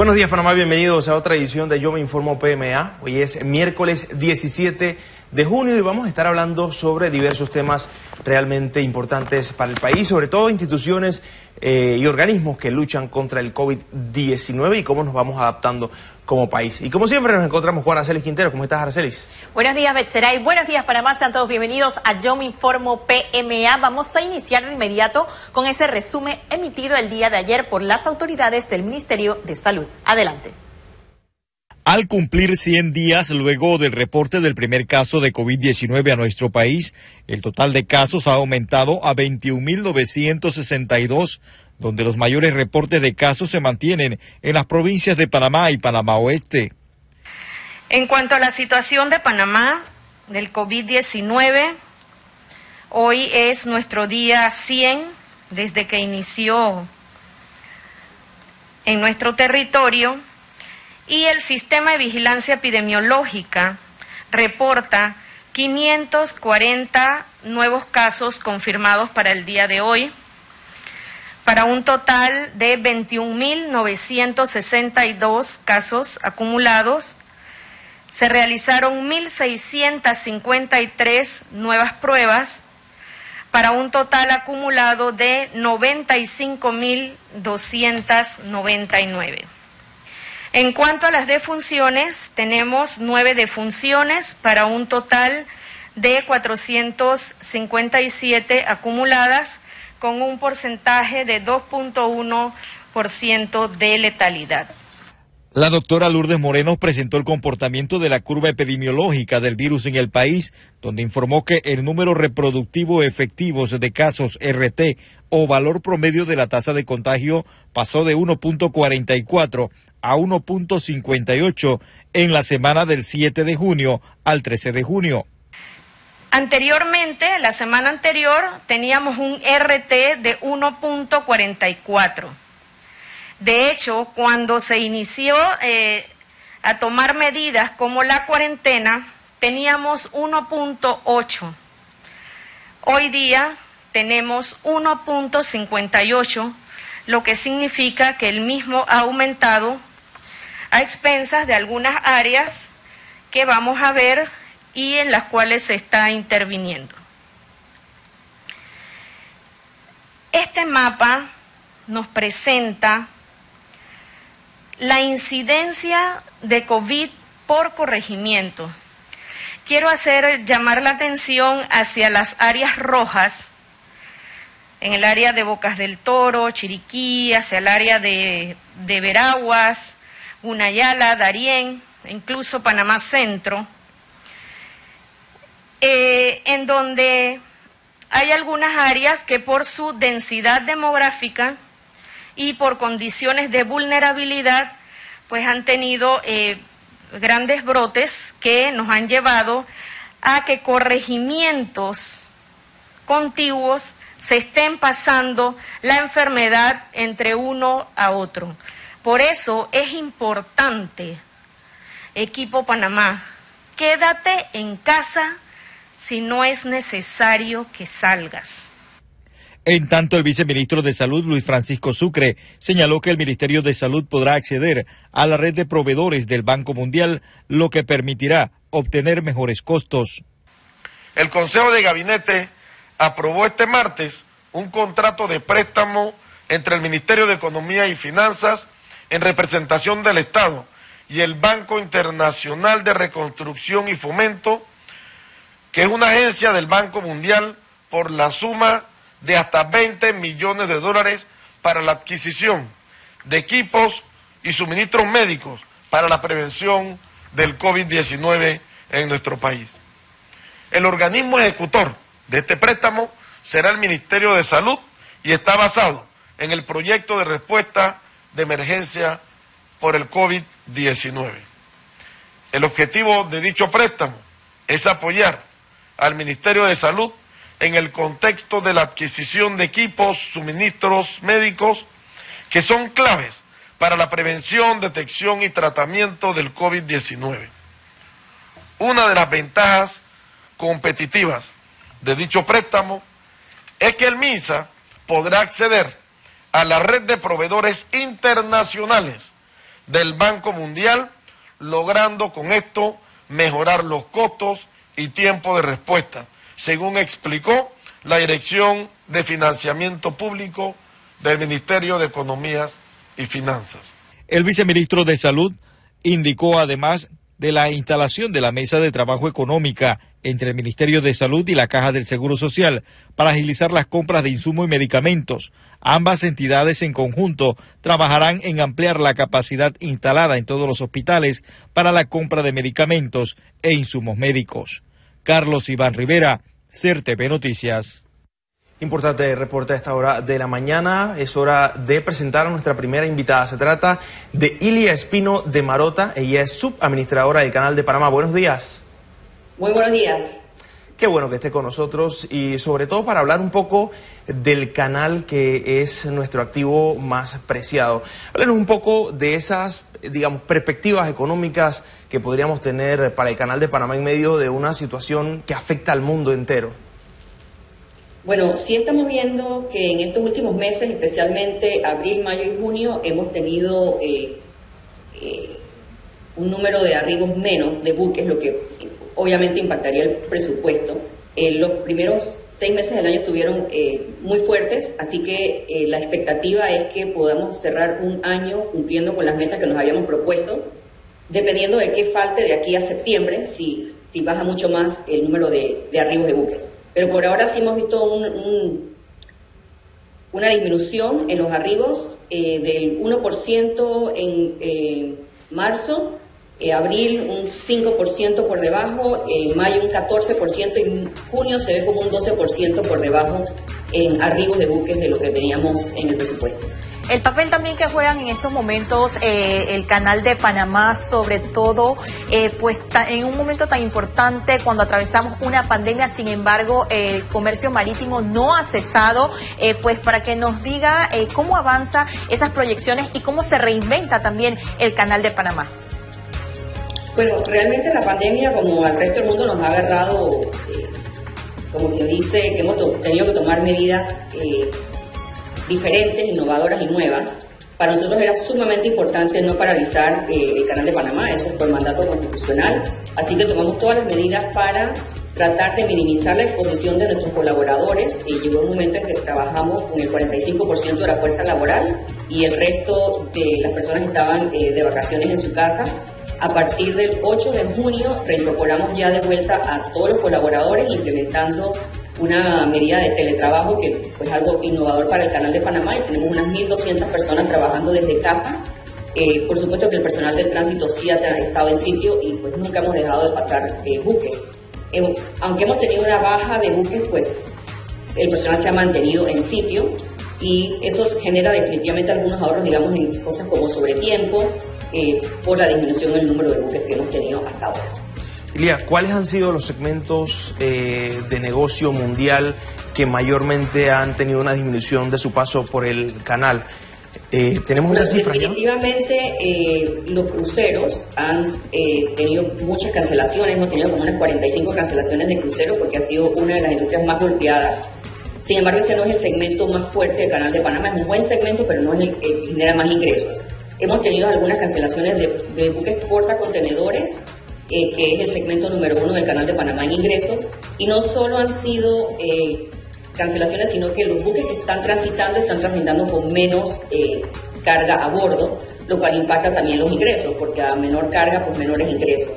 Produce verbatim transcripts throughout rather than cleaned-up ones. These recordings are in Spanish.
Buenos días, Panamá, bienvenidos a otra edición de Yo Me Informo P M A. Hoy es miércoles diecisiete de junio y vamos a estar hablando sobre diversos temas realmente importantes para el país, sobre todo instituciones eh, y organismos que luchan contra el COVID diecinueve y cómo nos vamos adaptando como país. Y como siempre nos encontramos con Aracelis Quintero. ¿Cómo estás, Aracelis? Buenos días, Betseray. Buenos días, Panamá. Sean todos bienvenidos a Yo Me Informo P M A. Vamos a iniciar de inmediato con ese resumen emitido el día de ayer por las autoridades del Ministerio de Salud. Adelante. Al cumplir cien días luego del reporte del primer caso de COVID diecinueve a nuestro país, el total de casos ha aumentado a veintiún mil novecientos sesenta y dos, donde los mayores reportes de casos se mantienen en las provincias de Panamá y Panamá Oeste. En cuanto a la situación de Panamá, del COVID diecinueve, hoy es nuestro día cien desde que inició en nuestro territorio y el sistema de vigilancia epidemiológica reporta quinientos cuarenta nuevos casos confirmados para el día de hoy, para un total de veintiún mil novecientos sesenta y dos casos acumulados. Se realizaron mil seiscientas cincuenta y tres nuevas pruebas para un total acumulado de noventa y cinco mil doscientas noventa y nueve. En cuanto a las defunciones, tenemos nueve defunciones para un total de cuatrocientos cincuenta y siete acumuladas, con un porcentaje de dos punto uno por ciento de letalidad. La doctora Lourdes Moreno presentó el comportamiento de la curva epidemiológica del virus en el país, donde informó que el número reproductivo efectivo de casos R T o valor promedio de la tasa de contagio pasó de uno punto cuarenta y cuatro a uno punto cincuenta y ocho en la semana del siete de junio al trece de junio. Anteriormente, la semana anterior, teníamos un R T de uno punto cuarenta y cuatro. De hecho, cuando se inició eh, a tomar medidas como la cuarentena, teníamos uno punto ocho. Hoy día tenemos uno punto cincuenta y ocho, lo que significa que el mismo ha aumentado a expensas de algunas áreas que vamos a ver y en las cuales se está interviniendo. Este mapa nos presenta la incidencia de COVID por corregimientos. Quiero hacer llamar la atención hacia las áreas rojas, en el área de Bocas del Toro, Chiriquí, hacia el área de, de Veraguas, Gunayala, Darién, incluso Panamá Centro, eh, en donde hay algunas áreas que por su densidad demográfica y por condiciones de vulnerabilidad, pues han tenido eh, grandes brotes que nos han llevado a que corregimientos contiguos se estén pasando la enfermedad entre uno a otro. Por eso es importante, equipo Panamá, quédate en casa si no es necesario que salgas. En tanto, el viceministro de Salud, Luis Francisco Sucre, señaló que el Ministerio de Salud podrá acceder a la red de proveedores del Banco Mundial, lo que permitirá obtener mejores costos. El Consejo de Gabinete aprobó este martes un contrato de préstamo entre el Ministerio de Economía y Finanzas en representación del Estado y el Banco Internacional de Reconstrucción y Fomento, que es una agencia del Banco Mundial, por la suma de hasta veinte millones de dólares para la adquisición de equipos y suministros médicos para la prevención del COVID diecinueve en nuestro país. El organismo ejecutor de este préstamo será el Ministerio de Salud y está basado en el proyecto de respuesta de emergencia por el COVID diecinueve. El objetivo de dicho préstamo es apoyar al Ministerio de Salud en el contexto de la adquisición de equipos, suministros médicos que son claves para la prevención, detección y tratamiento del COVID diecinueve. Una de las ventajas competitivas de dicho préstamo es que el MINSA podrá acceder a la red de proveedores internacionales del Banco Mundial, logrando con esto mejorar los costos y tiempo de respuesta, según explicó la Dirección de Financiamiento Público del Ministerio de Economía y Finanzas. El viceministro de Salud indicó además de la instalación de la Mesa de Trabajo Económica entre el Ministerio de Salud y la Caja del Seguro Social para agilizar las compras de insumos y medicamentos. Ambas entidades en conjunto trabajarán en ampliar la capacidad instalada en todos los hospitales para la compra de medicamentos e insumos médicos. Carlos Iván Rivera, C E R T V Noticias. Importante reporte a esta hora de la mañana. Es hora de presentar a nuestra primera invitada. Se trata de Ilia Espino de Marota. Ella es subadministradora del Canal de Panamá. Buenos días. Muy buenos días. Qué bueno que esté con nosotros y sobre todo para hablar un poco del canal que es nuestro activo más preciado. Háblenos un poco de esas, digamos, perspectivas económicas que podríamos tener para el Canal de Panamá en medio de una situación que afecta al mundo entero. Bueno, sí estamos viendo que en estos últimos meses, especialmente abril, mayo y junio, hemos tenido eh, eh, un número de arribos menos de buques, lo que obviamente impactaría el presupuesto. Eh, los primeros seis meses del año estuvieron eh, muy fuertes, así que eh, la expectativa es que podamos cerrar un año cumpliendo con las metas que nos habíamos propuesto, dependiendo de qué falte de aquí a septiembre, si, si baja mucho más el número de, de arribos de buques. Pero por ahora sí hemos visto un, un, una disminución en los arribos eh, del uno por ciento en eh, marzo, eh, abril un cinco por ciento por debajo, eh, mayo un catorce por ciento y junio se ve como un doce por ciento por debajo en arribos de buques de lo que teníamos en el presupuesto. El papel también que juegan en estos momentos eh, el Canal de Panamá, sobre todo eh, pues ta, en un momento tan importante cuando atravesamos una pandemia. Sin embargo, eh, el comercio marítimo no ha cesado, eh, pues para que nos diga eh, cómo avanza esas proyecciones y cómo se reinventa también el Canal de Panamá. Bueno, realmente la pandemia, como al resto del mundo, nos ha agarrado, eh, como quien dice, que hemos tenido que tomar medidas eh, diferentes, innovadoras y nuevas. Para nosotros era sumamente importante no paralizar eh, el Canal de Panamá, eso es por mandato constitucional, así que tomamos todas las medidas para tratar de minimizar la exposición de nuestros colaboradores. Y llegó un momento en que trabajamos con el cuarenta y cinco por ciento de la fuerza laboral y el resto de las personas estaban eh, de vacaciones en su casa. A partir del ocho de junio reincorporamos ya de vuelta a todos los colaboradores, implementando una medida de teletrabajo que es pues, algo innovador para el Canal de Panamá, y tenemos unas mil doscientas personas trabajando desde casa. Eh, por supuesto que el personal del tránsito sí ha estado en sitio y pues nunca hemos dejado de pasar eh, buques. Eh, aunque hemos tenido una baja de buques, pues el personal se ha mantenido en sitio y eso genera definitivamente algunos ahorros, digamos, en cosas como sobretiempo, eh, por la disminución del número de buques que hemos tenido hasta ahora. Ilia, ¿cuáles han sido los segmentos eh, de negocio mundial que mayormente han tenido una disminución de su paso por el canal? Eh, ¿Tenemos bueno, esas cifras? Definitivamente eh, los cruceros han eh, tenido muchas cancelaciones, hemos tenido como unas cuarenta y cinco cancelaciones de cruceros porque ha sido una de las industrias más golpeadas. Sin embargo, ese no es el segmento más fuerte del Canal de Panamá, es un buen segmento, pero no es el que genera más ingresos. Hemos tenido algunas cancelaciones de, de buques portacontenedores, Eh, que es el segmento número uno del Canal de Panamá en ingresos, y no solo han sido eh, cancelaciones, sino que los buques que están transitando están transitando con menos eh, carga a bordo, lo cual impacta también los ingresos, porque a menor carga, pues menores ingresos.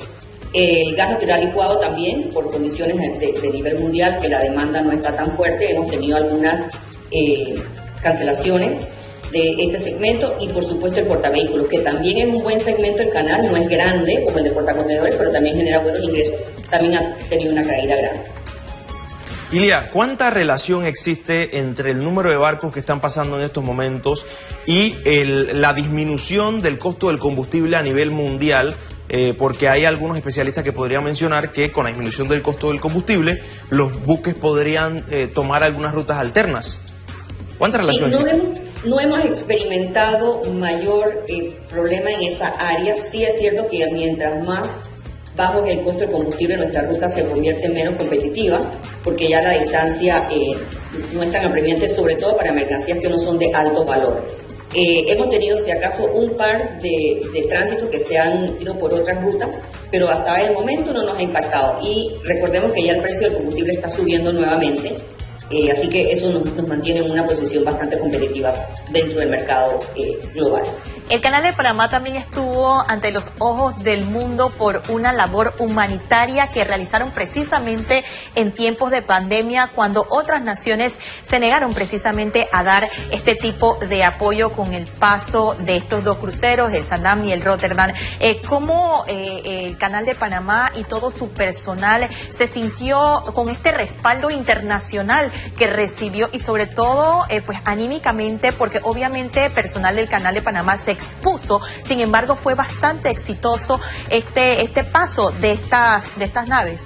El gas natural licuado también, por condiciones de, de nivel mundial, que la demanda no está tan fuerte, hemos tenido algunas eh, cancelaciones de este segmento, y por supuesto el portavehículos, que también es un buen segmento del canal, no es grande como el de portacontenedores, pero también genera buenos ingresos, también ha tenido una caída grande. Ilia, ¿cuánta relación existe entre el número de barcos que están pasando en estos momentos y el, la disminución del costo del combustible a nivel mundial? Eh, porque hay algunos especialistas que podrían mencionar que con la disminución del costo del combustible, los buques podrían eh, tomar algunas rutas alternas. ¿Cuánta relación sí, no existe? Hemos, no hemos experimentado mayor eh, problema en esa área. Sí es cierto que mientras más bajo es el costo del combustible, nuestra ruta se convierte menos competitiva, porque ya la distancia eh, no es tan apremiante, sobre todo para mercancías que no son de alto valor. Eh, hemos tenido, si acaso, un par de, de tránsitos que se han ido por otras rutas, pero hasta el momento no nos ha impactado. Y recordemos que ya el precio del combustible está subiendo nuevamente, eh, así que eso nos, nos mantiene en una posición bastante competitiva dentro del mercado eh, global. El Canal de Panamá también estuvo ante los ojos del mundo por una labor humanitaria que realizaron precisamente en tiempos de pandemia, cuando otras naciones se negaron precisamente a dar este tipo de apoyo con el paso de estos dos cruceros, el Sandam y el Rotterdam. Eh, ¿Cómo eh, el Canal de Panamá y todo su personal se sintió con este respaldo internacional que recibió, y sobre todo eh, pues anímicamente, porque obviamente personal del Canal de Panamá se expuso, sin embargo fue bastante exitoso este este paso de estas de estas naves?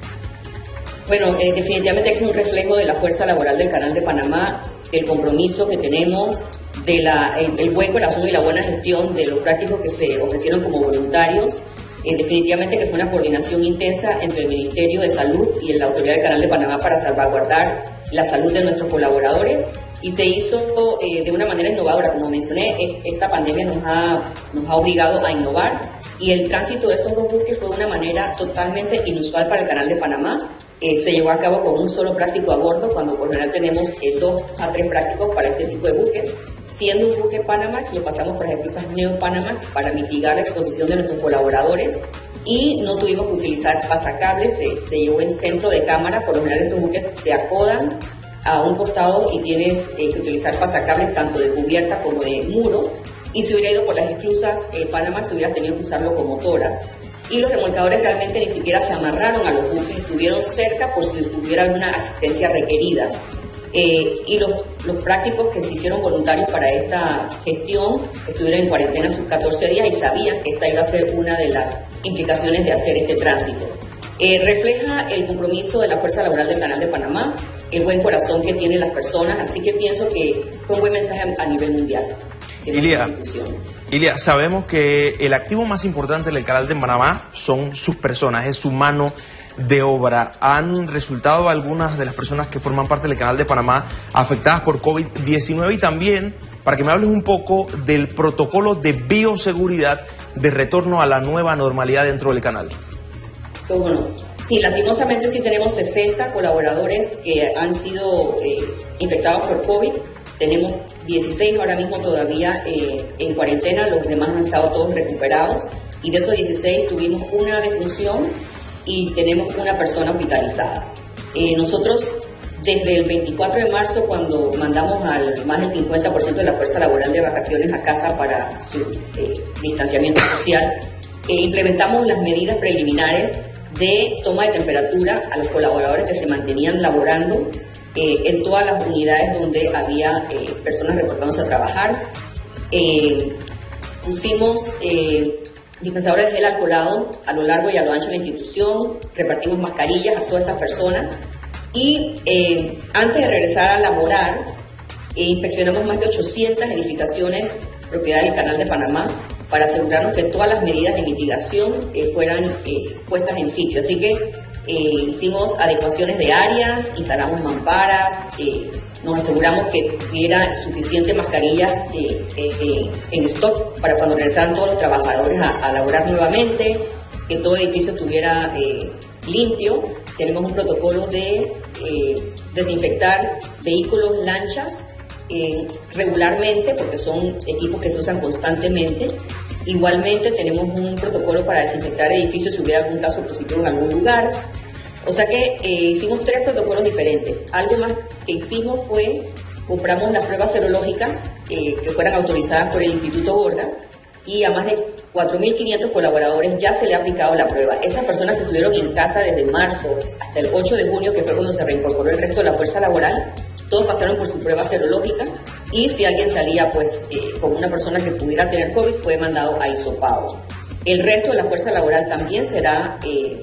Bueno, eh, definitivamente es un reflejo de la fuerza laboral del Canal de Panamá, el compromiso que tenemos, de la, el, el buen corazón y la buena gestión de los prácticos que se ofrecieron como voluntarios. Eh, definitivamente que fue una coordinación intensa entre el Ministerio de Salud y la Autoridad del Canal de Panamá para salvaguardar la salud de nuestros colaboradores, y se hizo eh, de una manera innovadora. Como mencioné, esta pandemia nos ha, nos ha obligado a innovar, y el tránsito de estos dos buques fue de una manera totalmente inusual para el Canal de Panamá. Eh, se llevó a cabo con un solo práctico a bordo, cuando por lo general tenemos eh, dos a tres prácticos para este tipo de buques. Siendo un buque Panamax, lo pasamos por las esclusas Neo Panamax para mitigar la exposición de nuestros colaboradores, y no tuvimos que utilizar pasacables, se, se llevó en centro de cámara. Por lo general estos buques se acodan a un costado y tienes eh, que utilizar pasacables tanto de cubierta como de muro, y si hubiera ido por las esclusas eh, Panamax hubiera tenido que usar locomotoras, y los remolcadores realmente ni siquiera se amarraron a los buques, estuvieron cerca por si hubiera alguna asistencia requerida. Eh, y los, los prácticos que se hicieron voluntarios para esta gestión estuvieron en cuarentena sus catorce días y sabían que esta iba a ser una de las implicaciones de hacer este tránsito. Eh, refleja el compromiso de la fuerza laboral del Canal de Panamá, el buen corazón que tienen las personas, así que pienso que fue un buen mensaje a nivel mundial. Ilia, Ilia, sabemos que el activo más importante del Canal de Panamá son sus personas, es su mano de obra. ¿Han resultado algunas de las personas que forman parte del Canal de Panamá afectadas por COVID diecinueve? Y también, para que me hables un poco del protocolo de bioseguridad de retorno a la nueva normalidad dentro del canal. ¿Cómo no? Sí, lastimosamente sí tenemos sesenta colaboradores que han sido eh, infectados por COVID. Tenemos dieciséis ahora mismo todavía eh, en cuarentena, los demás han estado todos recuperados, y de esos dieciséis tuvimos una defunción y tenemos una persona hospitalizada. Eh, nosotros desde el veinticuatro de marzo, cuando mandamos al más del cincuenta por ciento de la fuerza laboral de vacaciones a casa para su eh, distanciamiento social, eh, implementamos las medidas preliminares de toma de temperatura a los colaboradores que se mantenían laborando eh, en todas las unidades donde había eh, personas reportándose a trabajar. Eh, pusimos eh, dispensadores de gel alcoholado a lo largo y a lo ancho de la institución, repartimos mascarillas a todas estas personas, y eh, antes de regresar a laborar, eh, inspeccionamos más de ochocientas edificaciones propiedad del Canal de Panamá para asegurarnos que todas las medidas de mitigación eh, fueran eh, puestas en sitio. Así que eh, hicimos adecuaciones de áreas, instalamos mamparas, eh, nos aseguramos que hubiera suficientes mascarillas eh, eh, en stock para cuando regresaran todos los trabajadores a, a laborar nuevamente, que todo edificio estuviera eh, limpio. Tenemos un protocolo de eh, desinfectar vehículos, lanchas, eh, regularmente, porque son equipos que se usan constantemente. Igualmente tenemos un protocolo para desinfectar edificios si hubiera algún caso positivo en algún lugar. O sea que eh, hicimos tres protocolos diferentes. Algo más que hicimos fue, compramos las pruebas serológicas eh, que fueran autorizadas por el Instituto Gorgas, y a más de cuatro mil quinientos colaboradores ya se le ha aplicado la prueba. Esas personas que estuvieron en casa desde marzo hasta el ocho de junio, que fue cuando se reincorporó el resto de la fuerza laboral, todos pasaron por su prueba serológica, y si alguien salía pues eh, con una persona que pudiera tener COVID, fue mandado a hisopado. El resto de la fuerza laboral también será eh,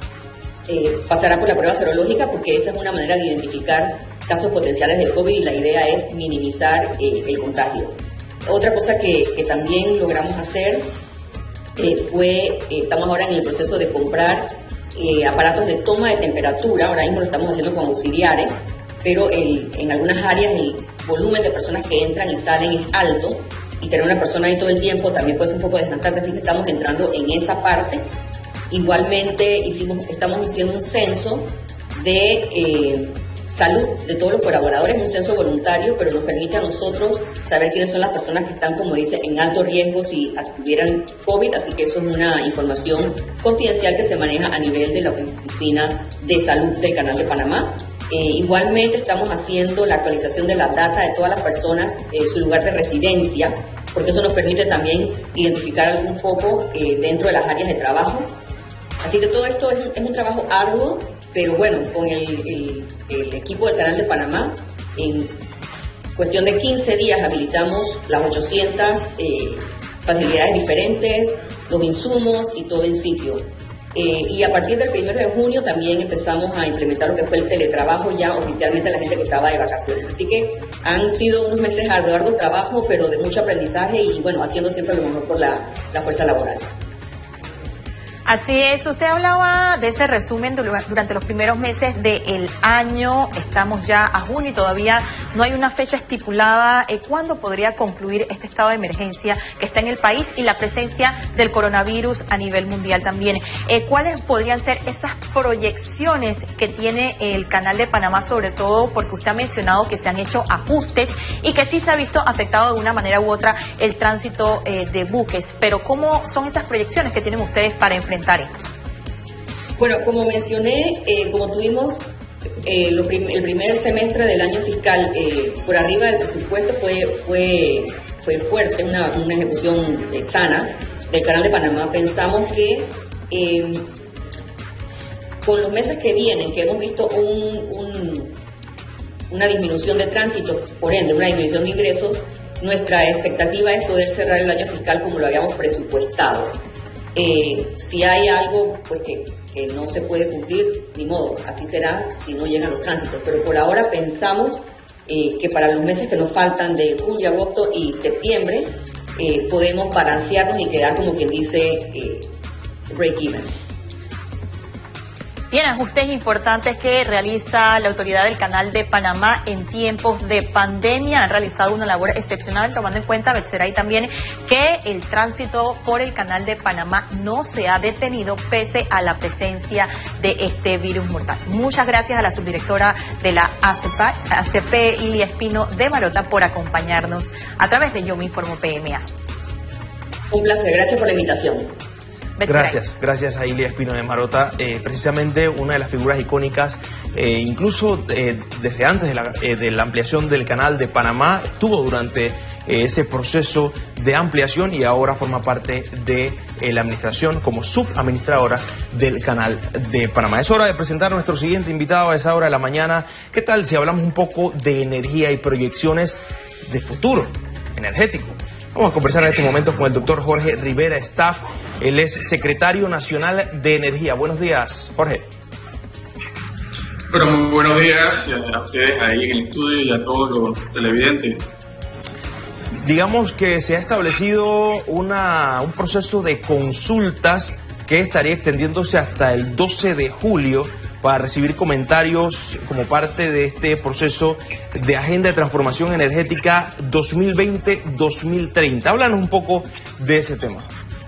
eh, pasará por la prueba serológica, porque esa es una manera de identificar casos potenciales de COVID, y la idea es minimizar eh, el contagio. Otra cosa que, que también logramos hacer eh, fue, eh, estamos ahora en el proceso de comprar eh, aparatos de toma de temperatura. Ahora mismo lo estamos haciendo con auxiliares, pero el, en algunas áreas el volumen de personas que entran y salen es alto, y tener una persona ahí todo el tiempo también puede ser un poco desgastante, así que estamos entrando en esa parte. Igualmente hicimos, estamos haciendo un censo de eh, salud de todos los colaboradores, un censo voluntario, pero nos permite a nosotros saber quiénes son las personas que están, como dice, en alto riesgo si tuvieran COVID, así que eso es una información confidencial que se maneja a nivel de la Oficina de Salud del Canal de Panamá. Eh, igualmente estamos haciendo la actualización de la data de todas las personas, eh, su lugar de residencia, porque eso nos permite también identificar algún foco eh, dentro de las áreas de trabajo. Así que todo esto es un, es un trabajo arduo, pero bueno, con el, el, el equipo del Canal de Panamá, en cuestión de quince días habilitamos las ochocientas eh, facilidades diferentes, los insumos y todo el sitio. Eh, y a partir del primero de junio también empezamos a implementar lo que fue el teletrabajo ya oficialmente a la gente que estaba de vacaciones. Así que han sido unos meses de arduo trabajo, pero de mucho aprendizaje y bueno, haciendo siempre lo mejor por la, la fuerza laboral. Así es, usted hablaba de ese resumen durante los primeros meses del año, estamos ya a junio y todavía no hay una fecha estipulada. Eh, ¿Cuándo podría concluir este estado de emergencia que está en el país y la presencia del coronavirus a nivel mundial también? Eh, ¿Cuáles podrían ser esas proyecciones que tiene el Canal de Panamá, sobre todo porque usted ha mencionado que se han hecho ajustes y que sí se ha visto afectado de una manera u otra el tránsito eh, de buques? Pero ¿cómo son esas proyecciones que tienen ustedes para enfrentar esto? Bueno, como mencioné, eh, como tuvimos eh, lo prim el primer semestre del año fiscal eh, por arriba del presupuesto, fue, fue, fue fuerte, una, una ejecución eh, sana del Canal de Panamá. Pensamos que eh, con los meses que vienen, que hemos visto un, un, una disminución de tránsito, por ende una disminución de ingresos, nuestra expectativa es poder cerrar el año fiscal como lo habíamos presupuestado. Eh, si hay algo pues que, que no se puede cumplir, ni modo, así será si no llegan los tránsitos, pero por ahora pensamos eh, que para los meses que nos faltan de julio, agosto y septiembre eh, podemos balancearnos y quedar, como quien dice, eh, break even. Bien, ajustes importantes que realiza la autoridad del Canal de Panamá en tiempos de pandemia. Han realizado una labor excepcional, tomando en cuenta, Betseray, también que el tránsito por el Canal de Panamá no se ha detenido pese a la presencia de este virus mortal. Muchas gracias a la subdirectora de la A C P, Ilia Espino de Marota, por acompañarnos a través de Yo Me Informo P M A. Un placer, gracias por la invitación. Gracias, gracias a Ilia Espino de Marota, eh, precisamente una de las figuras icónicas, eh, incluso eh, desde antes de la, eh, de la ampliación del Canal de Panamá, estuvo durante eh, ese proceso de ampliación y ahora forma parte de eh, la administración como subadministradora del Canal de Panamá. Es hora de presentar a nuestro siguiente invitado a esa hora de la mañana. ¿Qué tal si hablamos un poco de energía y proyecciones de futuro energético? Vamos a conversar en este momento con el doctor Jorge Rivera Staff. Él es secretario nacional de Energía. Buenos días, Jorge. Bueno, muy buenos días a ustedes ahí en el estudio y a todos los televidentes. Digamos que se ha establecido una, un proceso de consultas que estaría extendiéndose hasta el doce de julio para recibir comentarios como parte de este proceso de Agenda de Transformación Energética dos mil veinte a dos mil treinta. Háblanos un poco de ese tema.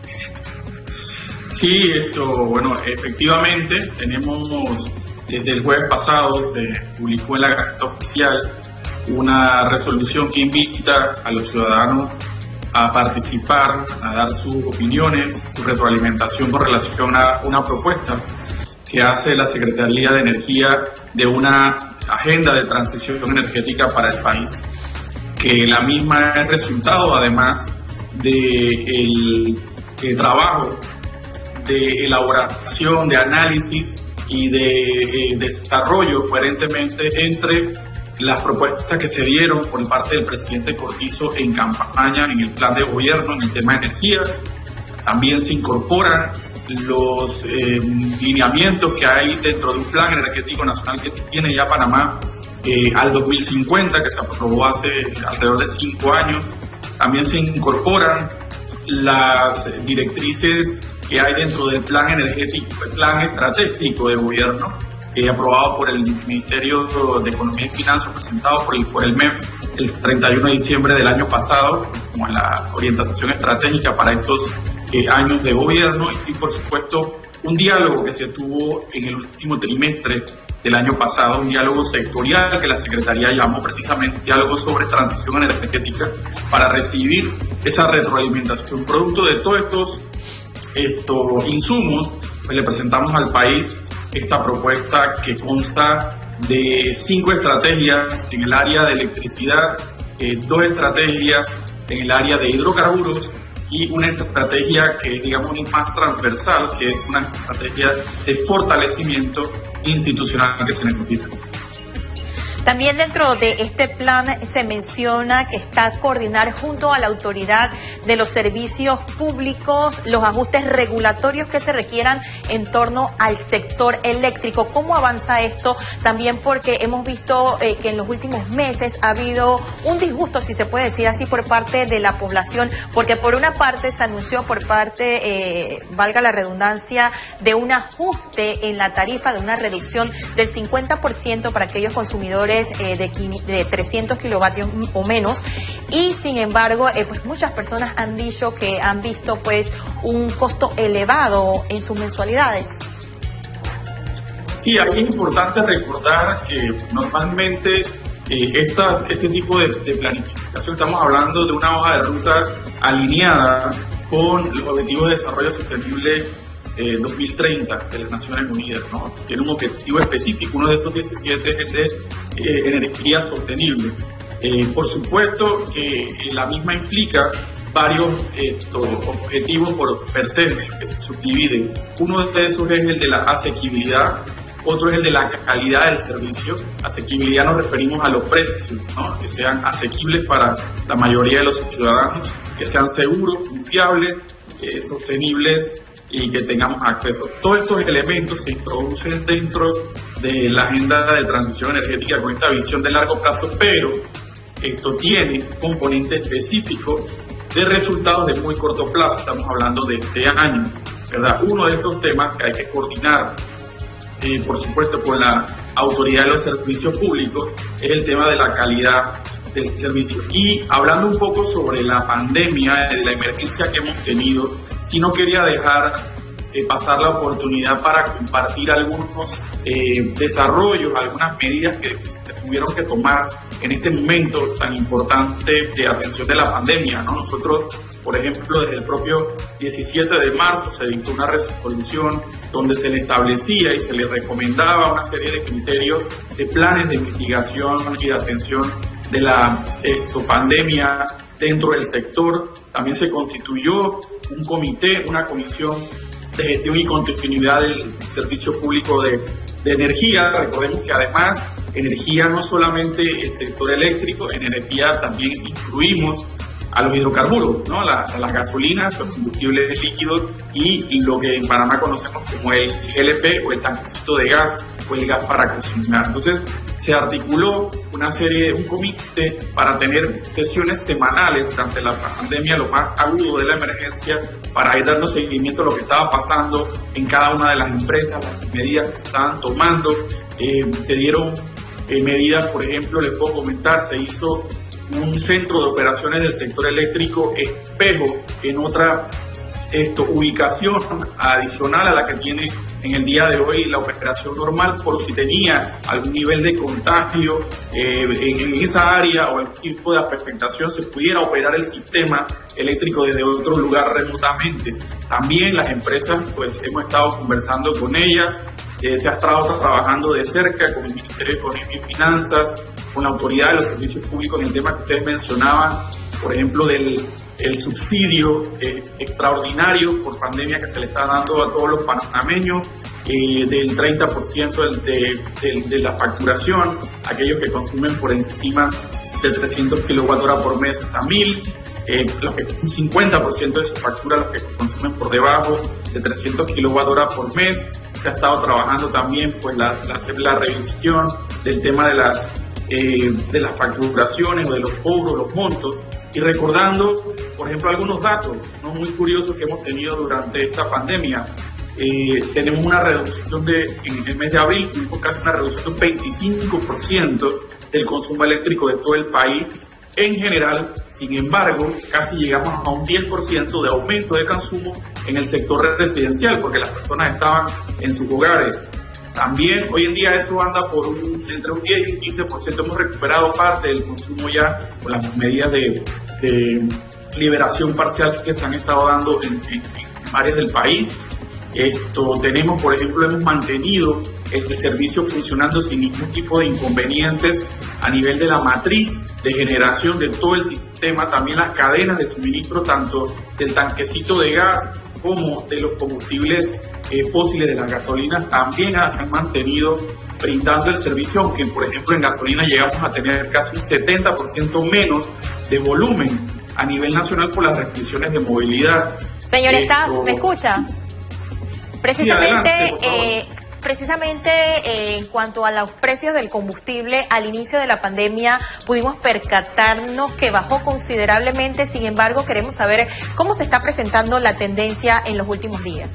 Sí, esto, bueno, efectivamente, tenemos desde el jueves pasado, se publicó en la Gaceta Oficial una resolución que invita a los ciudadanos a participar, a dar sus opiniones, su retroalimentación con relación a una propuesta que hace la Secretaría de Energía de una agenda de transición energética para el país, que la misma es resultado además del de trabajo de elaboración, de análisis y de eh, desarrollo coherentemente entre las propuestas que se dieron por parte del presidente Cortizo en campaña, en el plan de gobierno, en el tema de energía. También se incorporan los eh, lineamientos que hay dentro de un plan energético nacional que tiene ya Panamá eh, al dos mil cincuenta, que se aprobó hace alrededor de cinco años. También se incorporan las directrices que hay dentro del plan energético, el plan estratégico de gobierno, eh, aprobado por el Ministerio de Economía y Finanzas, presentado por el, por el M E F, el treinta y uno de diciembre del año pasado, como la orientación estratégica para estos eh, años de gobierno, y por supuesto un diálogo que se tuvo en el último trimestre del año pasado, un diálogo sectorial que la Secretaría llamó precisamente diálogo sobre transición energética, para recibir esa retroalimentación. Producto de todos estos, estos insumos, pues le presentamos al país esta propuesta que consta de cinco estrategias en el área de electricidad, eh, dos estrategias en el área de hidrocarburos y una estrategia que digamos más transversal, que es una estrategia de fortalecimiento institucional que se necesita. También dentro de este plan se menciona que está a coordinar junto a la autoridad de los servicios públicos los ajustes regulatorios que se requieran en torno al sector eléctrico. ¿Cómo avanza esto? También porque hemos visto eh, que en los últimos meses ha habido un disgusto, si se puede decir así, por parte de la población, porque por una parte se anunció por parte, eh, valga la redundancia, de un ajuste en la tarifa, de una reducción del cincuenta por ciento para aquellos consumidores Eh, de, de trescientos kilovatios o menos, y sin embargo eh, pues muchas personas han dicho que han visto pues un costo elevado en sus mensualidades. Sí, aquí es importante recordar que normalmente eh, esta, este tipo de, de planificación, estamos hablando de una hoja de ruta alineada con los Objetivos de Desarrollo Sostenible Eh, dos mil treinta de las Naciones Unidas, ¿no? Tiene un objetivo específico, uno de esos diecisiete es el de eh, energía sostenible. Eh, por supuesto que eh, la misma implica varios eh, objetivos por per se, que se subdividen. Uno de esos es el de la asequibilidad, otro es el de la calidad del servicio. Asequibilidad nos referimos a los precios, ¿no? Que sean asequibles para la mayoría de los ciudadanos, que sean seguros, confiables, eh, sostenibles, y que tengamos acceso. Todos estos elementos se introducen dentro de la agenda de transición energética con esta visión de largo plazo, pero esto tiene un componente específico de resultados de muy corto plazo. Estamos hablando de este año, ¿verdad? Uno de estos temas que hay que coordinar, eh, por supuesto, con la autoridad de los servicios públicos, es el tema de la calidad del servicio. Y hablando un poco sobre la pandemia, de la emergencia que hemos tenido, si no quería dejar eh, pasar la oportunidad para compartir algunos eh, desarrollos, algunas medidas que se tuvieron que tomar en este momento tan importante de atención de la pandemia, ¿no? Nosotros, por ejemplo, desde el propio diecisiete de marzo se dictó una resolución donde se le establecía y se le recomendaba una serie de criterios de planes de mitigación y de atención de la esto, pandemia dentro del sector. También se constituyó un comité, una comisión de gestión y continuidad del servicio público de, de energía. Recordemos que además energía no solamente el sector eléctrico, en energía también incluimos a los hidrocarburos, ¿no? La, a las gasolinas, los combustibles líquidos y lo que en Panamá conocemos como el G L P o el tanquecito de gas o el gas para cocinar. Entonces se articuló una serie, un comité para tener sesiones semanales durante la pandemia, lo más agudo de la emergencia, para ir dando seguimiento a lo que estaba pasando en cada una de las empresas, las medidas que se estaban tomando. Eh, se dieron eh, medidas, por ejemplo, les puedo comentar, se hizo un centro de operaciones del sector eléctrico espejo en otra esto, ubicación adicional a la que tiene en el día de hoy la operación normal, por si tenía algún nivel de contagio eh, en, en esa área o algún tipo de afectación, se pudiera operar el sistema eléctrico desde otro lugar remotamente. También las empresas, pues hemos estado conversando con ellas, eh, se ha estado trabajando de cerca con el Ministerio de Economía y Finanzas, con la autoridad de los servicios públicos en el tema que ustedes mencionaban, por ejemplo, del el subsidio eh, extraordinario por pandemia que se le está dando a todos los panameños, eh, del treinta por ciento de, de, de, de la facturación, aquellos que consumen por encima de trescientos kilowatt hora por mes hasta mil, eh, los que, un cincuenta por ciento de su factura los que consumen por debajo de trescientos kilowatt hora por mes. Se ha estado trabajando también pues la, la, la revisión del tema de las, eh, de las facturaciones o de los cobros, los montos. Y recordando, por ejemplo, algunos datos no muy curiosos que hemos tenido durante esta pandemia. eh, tenemos una reducción de, en el mes de abril, tuvimos casi una reducción de un veinticinco por ciento del consumo eléctrico de todo el país en general. Sin embargo, casi llegamos a un diez por ciento de aumento de consumo en el sector residencial, porque las personas estaban en sus hogares. También hoy en día eso anda por un, entre un diez y un quince por ciento. Hemos recuperado parte del consumo ya con las medidas de, de liberación parcial que se han estado dando en, en, en áreas del país. Esto tenemos, por ejemplo, hemos mantenido el servicio funcionando sin ningún tipo de inconvenientes a nivel de la matriz de generación de todo el sistema, también las cadenas de suministro tanto del tanquecito de gas como de los combustibles eh, fósiles de las gasolinas también se han mantenido brindando el servicio, aunque por ejemplo en gasolina llegamos a tener casi un setenta por ciento menos de volumen a nivel nacional por las restricciones de movilidad. Señor Staff, ¿me escucha? Precisamente, sí, adelante, eh, precisamente eh, en cuanto a los precios del combustible, al inicio de la pandemia pudimos percatarnos que bajó considerablemente. Sin embargo, queremos saber cómo se está presentando la tendencia en los últimos días.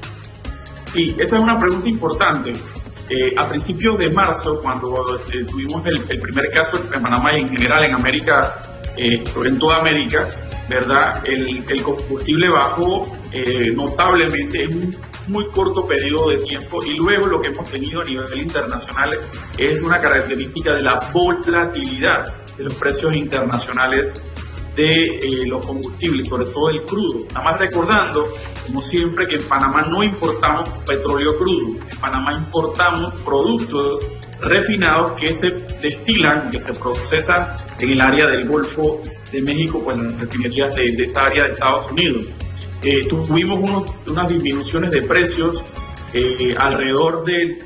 Sí, esa es una pregunta importante. Eh, a principios de marzo, cuando eh, tuvimos el, el primer caso en Panamá y en general en América, eh, en toda América, ¿verdad? El, el combustible bajó eh, notablemente en un muy corto periodo de tiempo, y luego lo que hemos tenido a nivel internacional es una característica de la volatilidad de los precios internacionales de eh, los combustibles, sobre todo el crudo. Nada más recordando, como siempre, que en Panamá no importamos petróleo crudo, en Panamá importamos productos refinados que se destilan, que se procesan en el área del Golfo de México, pues en las refinerías de, de esa área de Estados Unidos. Eh, tuvimos unos, unas disminuciones de precios eh, alrededor de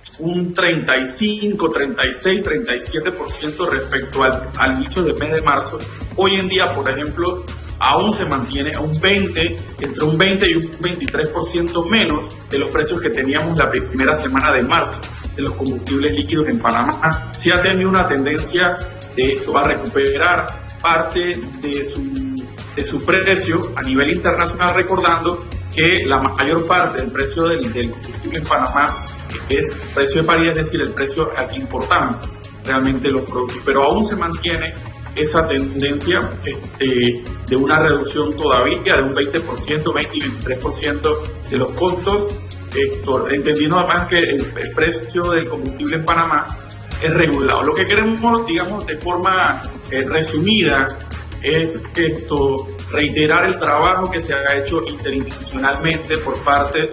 un treinta y cinco, treinta y seis, treinta y siete por ciento respecto al, al inicio del mes de marzo. Hoy en día, por ejemplo, aún se mantiene a un veinte, entre un veinte y un veintitrés por ciento menos de los precios que teníamos la primera semana de marzo de los combustibles líquidos en Panamá. Sí ha tenido una tendencia de esto a recuperar parte de su de su precio a nivel internacional, recordando que la mayor parte del precio del, del combustible en Panamá es precio de paridad, es decir, el precio al que importamos realmente los productos, pero aún se mantiene esa tendencia este, de una reducción todavía de un veinte por ciento, veinte y veintitrés por ciento de los costos, esto, entendiendo además que el, el precio del combustible en Panamá es regulado. Lo que queremos, digamos, de forma eh, resumida, es esto, reiterar el trabajo que se ha hecho interinstitucionalmente por parte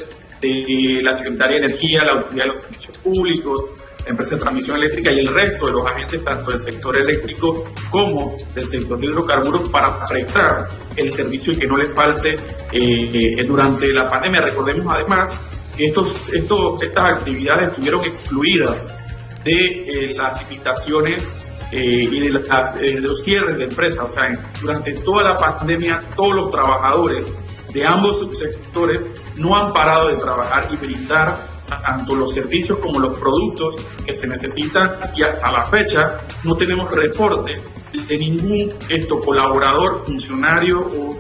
de la Secretaría de Energía, la Autoridad de los Servicios Públicos, la Empresa de Transmisión Eléctrica y el resto de los agentes, tanto del sector eléctrico como del sector de hidrocarburos, para prestar el servicio y que no le falte eh, durante la pandemia. Recordemos además que estos, estos, estas actividades estuvieron excluidas de eh, las limitaciones Eh, y de, las, eh, de los cierres de empresas. O sea, durante toda la pandemia todos los trabajadores de ambos subsectores no han parado de trabajar y brindar tanto los servicios como los productos que se necesitan, y hasta la fecha no tenemos reporte de ningún esto, colaborador, funcionario o,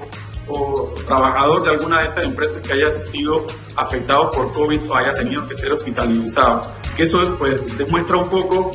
o trabajador de alguna de estas empresas que haya sido afectado por COVID o haya tenido que ser hospitalizado. Eso pues demuestra un poco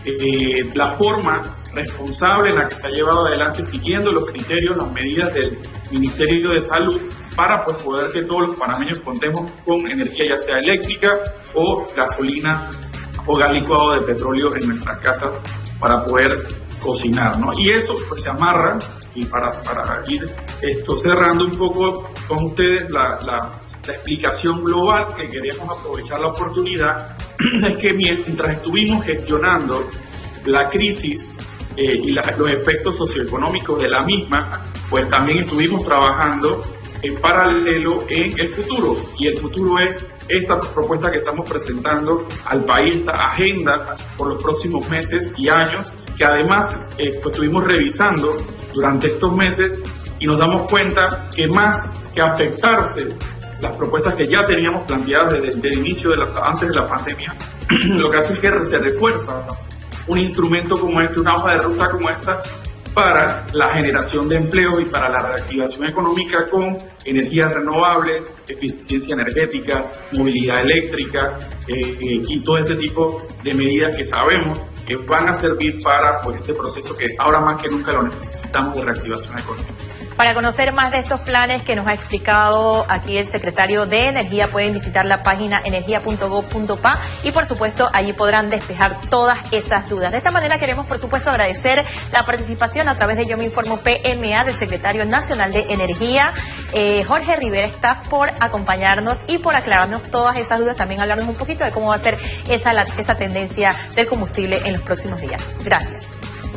Eh, la forma responsable en la que se ha llevado adelante, siguiendo los criterios, las medidas del Ministerio de Salud, para pues, poder que todos los panameños contemos con energía, ya sea eléctrica o gasolina o gas licuado de petróleo en nuestras casas para poder cocinar, ¿no? Y eso pues se amarra, y para, para ir esto, cerrando un poco con ustedes la, la, la explicación global, que queríamos aprovechar la oportunidad, es que mientras estuvimos gestionando la crisis eh, y la, los efectos socioeconómicos de la misma, pues también estuvimos trabajando en paralelo en el futuro, y el futuro es esta propuesta que estamos presentando al país, esta agenda por los próximos meses y años, que además eh, pues, estuvimos revisando durante estos meses, y nos damos cuenta que más que afectarse las propuestas que ya teníamos planteadas desde, desde el inicio, de la, antes de la pandemia, lo que hace es que se refuerza un instrumento como este, una hoja de ruta como esta, para la generación de empleo y para la reactivación económica con energías renovables, eficiencia energética, movilidad eléctrica eh, eh, y todo este tipo de medidas que sabemos que van a servir para pues, este proceso que ahora más que nunca lo necesitamos de reactivación económica. Para conocer más de estos planes que nos ha explicado aquí el secretario de Energía, pueden visitar la página energía punto gob punto pa y por supuesto allí podrán despejar todas esas dudas. De esta manera queremos por supuesto agradecer la participación a través de Yo Me Informo P M A del secretario nacional de Energía, eh, Jorge Rivera Staff, por acompañarnos y por aclararnos todas esas dudas, también hablarnos un poquito de cómo va a ser esa, la, esa tendencia del combustible en los próximos días. Gracias.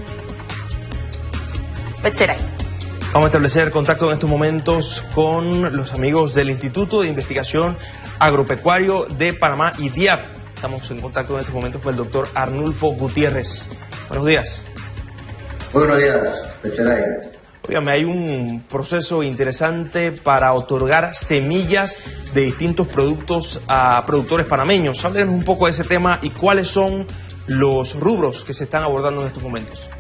Betseray. Vamos a establecer contacto en estos momentos con los amigos del Instituto de Investigación Agropecuario de Panamá, I D I A P. Estamos en contacto en estos momentos con el doctor Arnulfo Gutiérrez. Buenos días. Buenos días, Betseray. Óigame, hay un proceso interesante para otorgar semillas de distintos productos a productores panameños. Háblenos un poco de ese tema y cuáles son los rubros que se están abordando en estos momentos.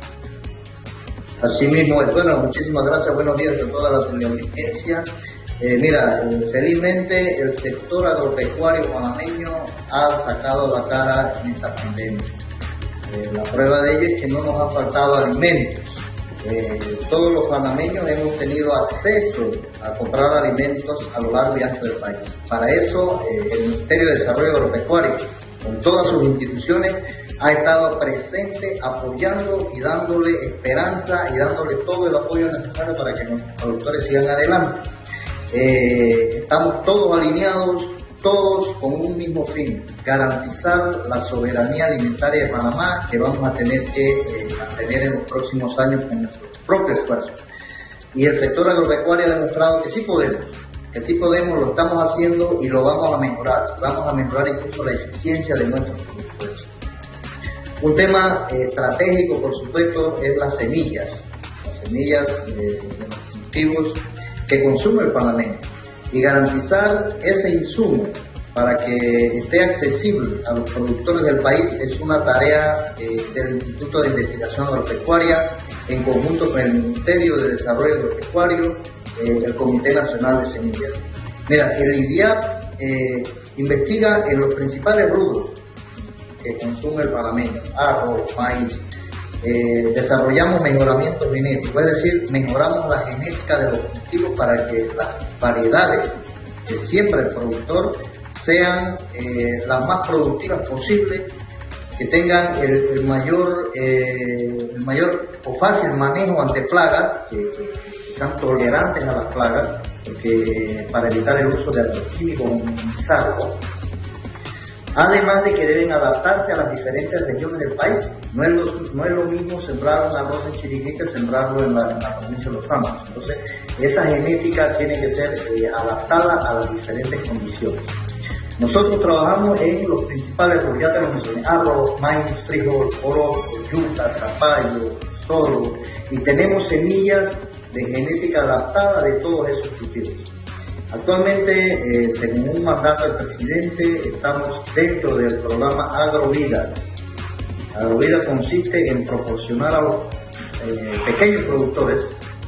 Así mismo, bueno, muchísimas gracias, buenos días a toda la teleaudiencia. Eh, mira, felizmente el sector agropecuario panameño ha sacado la cara en esta pandemia. Eh, la prueba de ello es que no nos han faltado alimentos. Eh, todos los panameños hemos tenido acceso a comprar alimentos a lo largo y ancho del país. Para eso, eh, el Ministerio de Desarrollo Agropecuario, con todas sus instituciones, ha estado presente apoyando y dándole esperanza y dándole todo el apoyo necesario para que nuestros productores sigan adelante. Eh, estamos todos alineados, todos con un mismo fin, garantizar la soberanía alimentaria de Panamá, que vamos a tener que eh, mantener en los próximos años con nuestro propio esfuerzo. Y el sector agropecuario ha demostrado que sí podemos, que sí podemos, lo estamos haciendo y lo vamos a mejorar. Vamos a mejorar incluso la eficiencia de nuestros productores. Un tema eh, estratégico, por supuesto, es las semillas, las semillas eh, de los cultivos que consume el panameño, y garantizar ese insumo para que esté accesible a los productores del país es una tarea eh, del Instituto de Investigación Agropecuaria en conjunto con el Ministerio de Desarrollo Agropecuario, eh, el Comité Nacional de Semillas. Mira, el I D I A P eh, investiga en los principales rubros que consume el panameño, arroz, maíz. Eh, desarrollamos mejoramientos genéticos, es decir, mejoramos la genética de los cultivos para que las variedades que siembra el productor sean eh, las más productivas posibles, que tengan el, el mayor eh, el mayor o fácil manejo ante plagas, que, que sean tolerantes a las plagas, porque, para evitar el uso de agroquímicos o minimizarlo. Además de que deben adaptarse a las diferentes regiones del país. No es lo, no es lo mismo sembrar un arroz en Chiriquí que sembrarlo en la, en la provincia de Los Santos. Entonces, esa genética tiene que ser eh, adaptada a las diferentes condiciones. Nosotros trabajamos en los principales, porque ya te lo mencioné, arroz, maíz, frijol, poroto, yuca, zapallo, sorgo, y tenemos semillas de genética adaptada de todos esos cultivos. Actualmente, eh, según un mandato del presidente, estamos dentro del programa Agrovida. Agrovida consiste en proporcionar a los eh, pequeños productores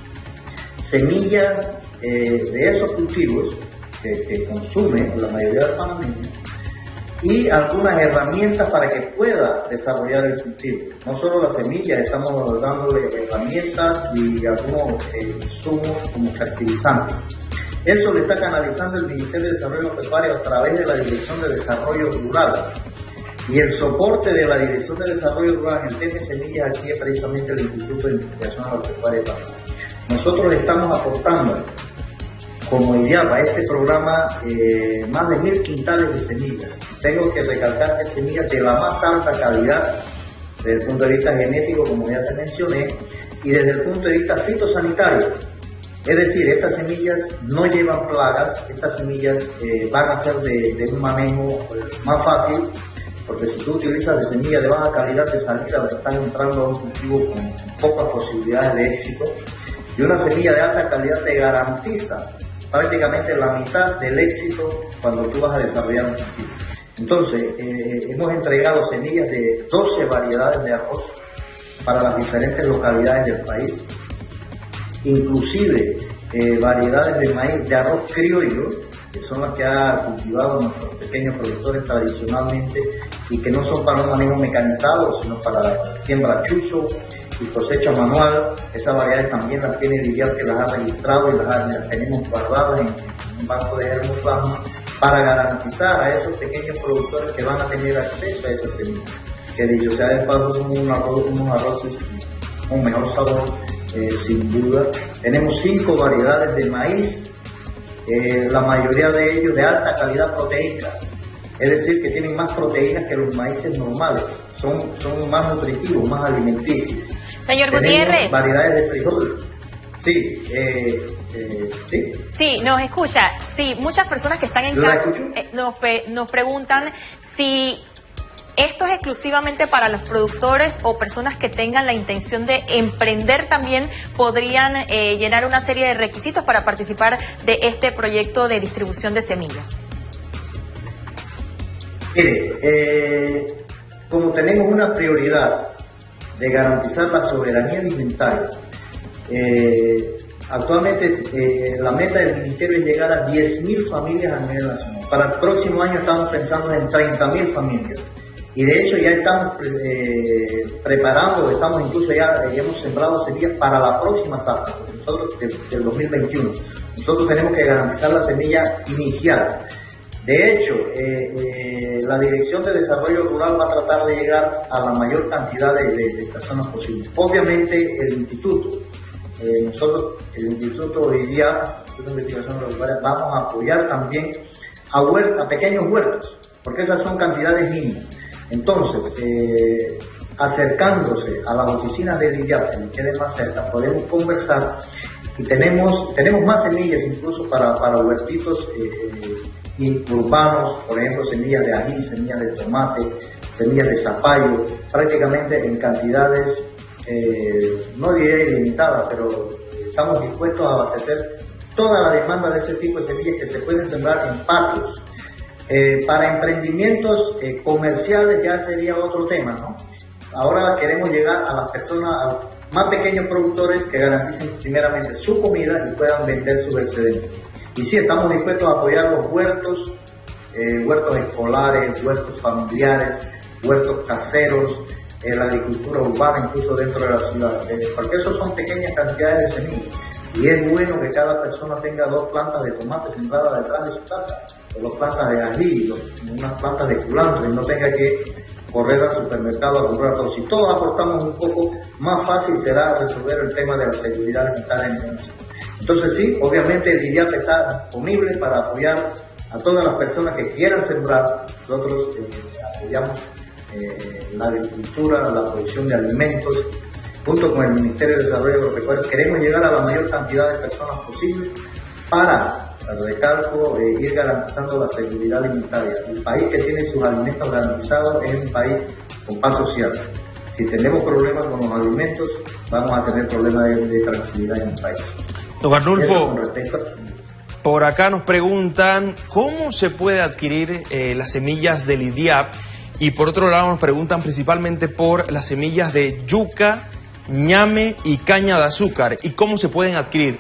semillas eh, de esos cultivos que, que consumen la mayoría de panameños y algunas herramientas para que pueda desarrollar el cultivo. No solo las semillas, estamos dándole herramientas y algunos eh, insumos como fertilizantes. Eso le está canalizando el Ministerio de Desarrollo Agropecuario a través de la Dirección de Desarrollo Rural. Y el soporte de la Dirección de Desarrollo Rural en el tema de semillas aquí es precisamente el Instituto de Investigación Agropecuaria de Panamá. Nosotros estamos aportando como I D I A P a este programa eh, más de mil quintales de semillas. Tengo que recalcar que semillas de la más alta calidad desde el punto de vista genético, como ya te mencioné, y desde el punto de vista fitosanitario. Es decir, estas semillas no llevan plagas, estas semillas eh, van a ser de, de un manejo más fácil, porque si tú utilizas de semillas de baja calidad de salida, están entrando a un cultivo con pocas posibilidades de éxito, y una semilla de alta calidad te garantiza prácticamente la mitad del éxito cuando tú vas a desarrollar un cultivo. Entonces, eh, hemos entregado semillas de doce variedades de arroz, para las diferentes localidades del país, inclusive eh, variedades de maíz, de arroz criollo, que son las que han cultivado nuestros pequeños productores tradicionalmente y que no son para un manejo mecanizado, sino para siembra chuzo y cosecha manual. Esas variedades también las tiene Lidiap, que las ha registrado y las, ha, las tenemos guardadas en, en un banco de germoplasma para garantizar a esos pequeños productores que van a tener acceso a esas semillas, que dicho sea de paso son un arroz, unos arroces con un mejor sabor, eh, sin duda. Tenemos cinco variedades de maíz, eh, la mayoría de ellos de alta calidad proteica, es decir, que tienen más proteínas que los maíces normales, son, son más nutritivos, más alimenticios. Señor Tenemos Gutiérrez. variedades de frijol. Sí, eh, eh, sí. Sí, nos escucha. Sí, muchas personas que están en casa eh, nos, nos preguntan si esto es exclusivamente para los productores o personas que tengan la intención de emprender también podrían eh, llenar una serie de requisitos para participar de este proyecto de distribución de semillas. Mire, eh, como tenemos una prioridad de garantizar la soberanía alimentaria, eh, actualmente eh, la meta del Ministerio es llegar a diez mil familias a nivel nacional. Para el próximo año estamos pensando en treinta mil familias. Y de hecho ya estamos eh, preparando, estamos incluso ya, ya hemos sembrado semillas para la próxima zafra, nosotros del, del dos mil veintiuno. Nosotros tenemos que garantizar la semilla inicial. De hecho, eh, eh, la Dirección de Desarrollo Rural va a tratar de llegar a la mayor cantidad de, de, de personas posible. Obviamente el instituto, eh, nosotros, el Instituto de Lidiap, Instituto de Investigación Agropecuaria, vamos a apoyar también a, huert a pequeños huertos, porque esas son cantidades mínimas. Entonces, eh, acercándose a las oficinas de Lidiap, que les quede más cerca, podemos conversar y tenemos, tenemos más semillas incluso para, para huertitos eh, y urbanos, por ejemplo, semillas de ají, semillas de tomate, semillas de zapallo, prácticamente en cantidades, eh, no diré ilimitadas, pero estamos dispuestos a abastecer toda la demanda de ese tipo de semillas que se pueden sembrar en patios. Eh, para emprendimientos eh, comerciales ya sería otro tema, ¿no? Ahora queremos llegar a las personas, a los más pequeños productores que garanticen primeramente su comida y puedan vender sus excedentes. Y sí, estamos dispuestos a apoyar los huertos, eh, huertos escolares, huertos familiares, huertos caseros, eh, la agricultura urbana, incluso dentro de la ciudad, eh, porque esos son pequeñas cantidades de semillas. Y es bueno que cada persona tenga dos plantas de tomate sembradas detrás de su casa, o dos plantas de ají, o unas plantas de culantro, y no tenga que correr al supermercado a comprar todo. Si todos aportamos un poco, más fácil será resolver el tema de la seguridad alimentaria en el nación. Entonces sí, obviamente el Lidiap está disponible para apoyar a todas las personas que quieran sembrar. Nosotros eh, apoyamos eh, la agricultura, la producción de alimentos, junto con el Ministerio de Desarrollo Agropecuario. Queremos llegar a la mayor cantidad de personas posible para, al recalco, eh, ir garantizando la seguridad alimentaria. El país que tiene sus alimentos garantizados es un país con paz social. Si tenemos problemas con los alimentos, vamos a tener problemas de, de tranquilidad en el país. Don Arnulfo, por acá nos preguntan cómo se puede adquirir eh, las semillas de Lidiap, y por otro lado nos preguntan principalmente por las semillas de yuca, ñame y caña de azúcar, y cómo se pueden adquirir.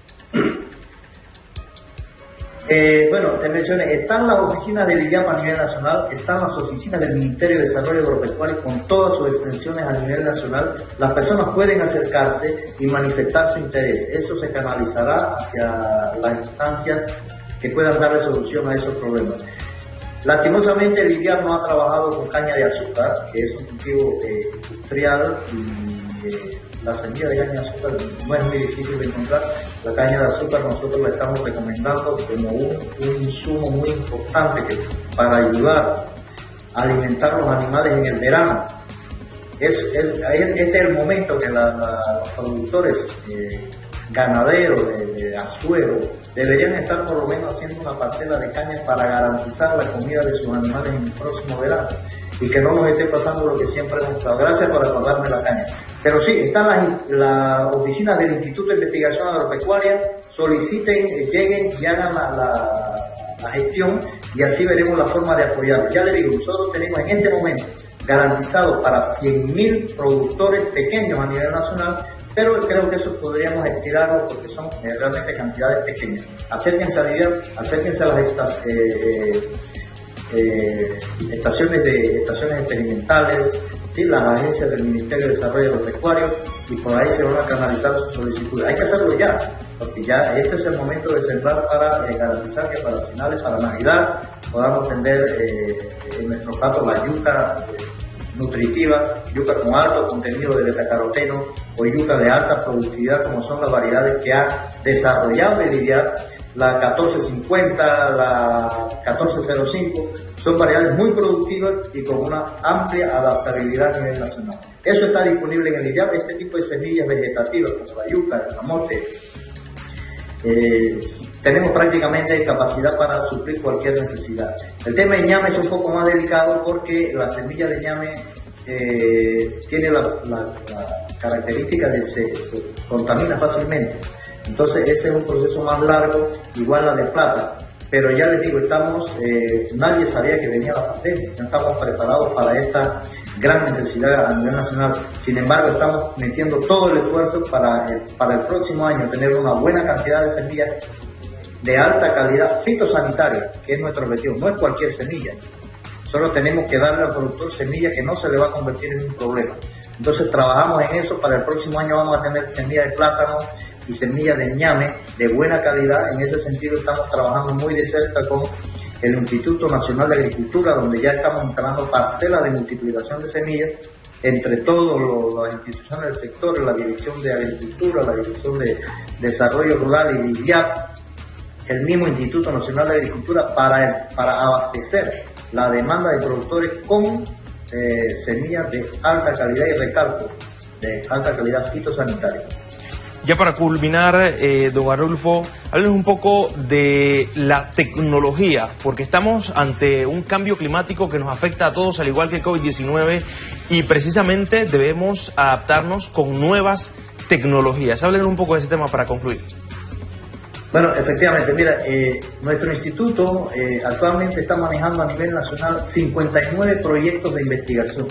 Eh, bueno, te mencioné, están las oficinas de Lidiap a nivel nacional, están las oficinas del Ministerio de Desarrollo Agropecuario con todas sus extensiones a nivel nacional. Las personas pueden acercarse y manifestar su interés. Eso se canalizará hacia las instancias que puedan dar resolución a esos problemas. Lastimosamente, Lidiap no ha trabajado con caña de azúcar, que es un cultivo eh, industrial, y eh, la semilla de caña de azúcar no es muy difícil de encontrar. La caña de azúcar nosotros la estamos recomendando como un, un insumo muy importante que, para ayudar a alimentar los animales en el verano. Es, es, este es el momento que la, la, los productores eh, ganaderos de, de azuero deberían estar por lo menos haciendo una parcela de caña para garantizar la comida de sus animales en el próximo verano y que no nos esté pasando lo que siempre hemos estado. Gracias por acordarme la caña. Pero sí, están las, las oficinas del Instituto de Investigación Agropecuaria, soliciten, lleguen y hagan la, la, la gestión, y así veremos la forma de apoyarlos. Ya le digo, nosotros tenemos en este momento garantizado para cien mil productores pequeños a nivel nacional, pero creo que eso podríamos estirarlo porque son eh, realmente cantidades pequeñas. Acérquense a Liviar, acérquense a las estas, eh, eh, estaciones, de, estaciones experimentales, ¿sí? Las agencias del Ministerio de Desarrollo Agropecuario, y por ahí se van a canalizar sus solicitudes. Hay que hacerlo ya, porque ya este es el momento de sembrar para eh, garantizar que para finales, para Navidad, podamos tener eh, en nuestro plato la yuca eh, nutritiva, yuca con alto contenido de betacaroteno o yuca de alta productividad, como son las variedades que ha desarrollado el Liviar, la catorce cincuenta, la catorce cero cinco, son variedades muy productivas y con una amplia adaptabilidad a nivel nacional. Eso está disponible en el Liviar, este tipo de semillas vegetativas como la yuca, el camote. Eh, tenemos prácticamente capacidad para suplir cualquier necesidad. El tema de ñame es un poco más delicado porque la semilla de ñame eh, tiene la, la, la característica de que se, se contamina fácilmente. Entonces ese es un proceso más largo, igual la de plata. Pero ya les digo, estamos, eh, nadie sabía que venía la pandemia, no estamos preparados para esta gran necesidad a nivel nacional. Sin embargo, estamos metiendo todo el esfuerzo para el, para el próximo año tener una buena cantidad de semillas de alta calidad fitosanitaria, que es nuestro objetivo, no es cualquier semilla. Solo tenemos que darle al productor semilla que no se le va a convertir en un problema. Entonces trabajamos en eso, para el próximo año vamos a tener semillas de plátano y semillas de ñame de buena calidad. En ese sentido estamos trabajando muy de cerca con el Instituto Nacional de Agricultura, donde ya estamos instalando parcelas de multiplicación de semillas entre todas las instituciones del sector, la Dirección de Agricultura, la Dirección de Desarrollo Rural y Liviar, el mismo Instituto Nacional de Agricultura, para, para abastecer la demanda de productores con eh, semillas de alta calidad y recalco, de alta calidad fitosanitaria. Ya para culminar, eh, don Arnulfo, háblenos un poco de la tecnología, porque estamos ante un cambio climático que nos afecta a todos, al igual que el COVID diecinueve, y precisamente debemos adaptarnos con nuevas tecnologías. Háblenos un poco de ese tema para concluir. Bueno, efectivamente, mira, eh, nuestro instituto eh, actualmente está manejando a nivel nacional cincuenta y nueve proyectos de investigación.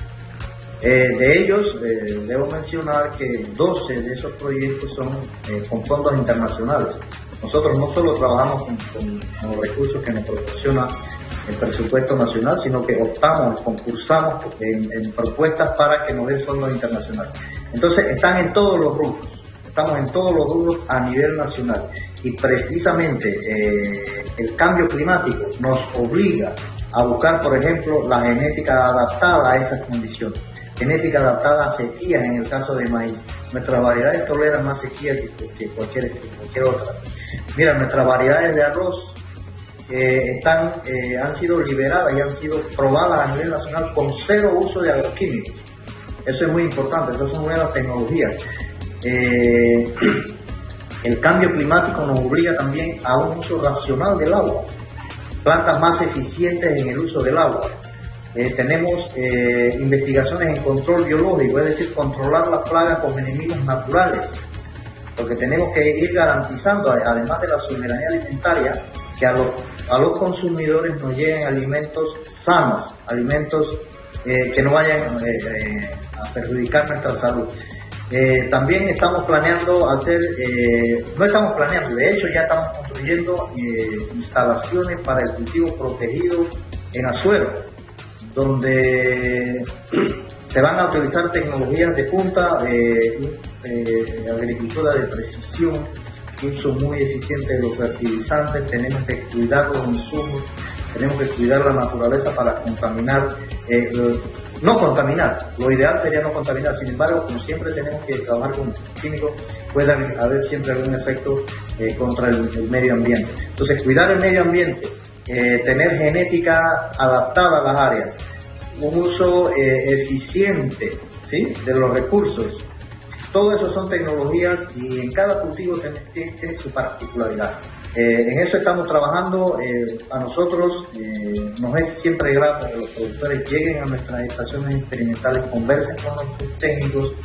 Eh, de ellos, eh, debo mencionar que doce de esos proyectos son eh, con fondos internacionales. Nosotros no solo trabajamos con, con, con los recursos que nos proporciona el presupuesto nacional, sino que optamos, concursamos en, en propuestas para que nos den fondos internacionales. Entonces, están en todos los rubros, estamos en todos los rubros a nivel nacional. Y precisamente eh, el cambio climático nos obliga a buscar, por ejemplo, la genética adaptada a esas condiciones. Genética adaptada a sequías en el caso de maíz. Nuestras variedades toleran más sequía que, que, cualquier, que cualquier otra. Mira, nuestras variedades de arroz eh, están, eh, han sido liberadas y han sido probadas a nivel nacional con cero uso de agroquímicos. Eso es muy importante, esas son nuevas tecnologías. Eh, el cambio climático nos obliga también a un uso racional del agua, plantas más eficientes en el uso del agua. Eh, tenemos eh, investigaciones en control biológico, es decir, controlar las plagas con enemigos naturales, porque tenemos que ir garantizando, además de la soberanía alimentaria, que a los, a los consumidores nos lleguen alimentos sanos, alimentos eh, que no vayan eh, eh, a perjudicar nuestra salud. Eh, también estamos planeando hacer, eh, no estamos planeando, de hecho ya estamos construyendo eh, instalaciones para el cultivo protegido en Azuero, donde se van a utilizar tecnologías de punta, de, de agricultura de precisión, uso muy eficiente de los fertilizantes. Tenemos que cuidar los insumos, tenemos que cuidar la naturaleza para contaminar, eh, no contaminar, lo ideal sería no contaminar, sin embargo, como siempre tenemos que trabajar con químicos, puede haber siempre algún efecto eh, contra el, el medio ambiente. Entonces, cuidar el medio ambiente, Eh, tener genética adaptada a las áreas, un uso eh, eficiente, ¿sí?, de los recursos. Todo eso son tecnologías y en cada cultivo tiene, tiene, tiene su particularidad. Eh, en eso estamos trabajando. Eh, a nosotros eh, nos es siempre grato que los productores lleguen a nuestras estaciones experimentales, conversen con nuestros técnicos,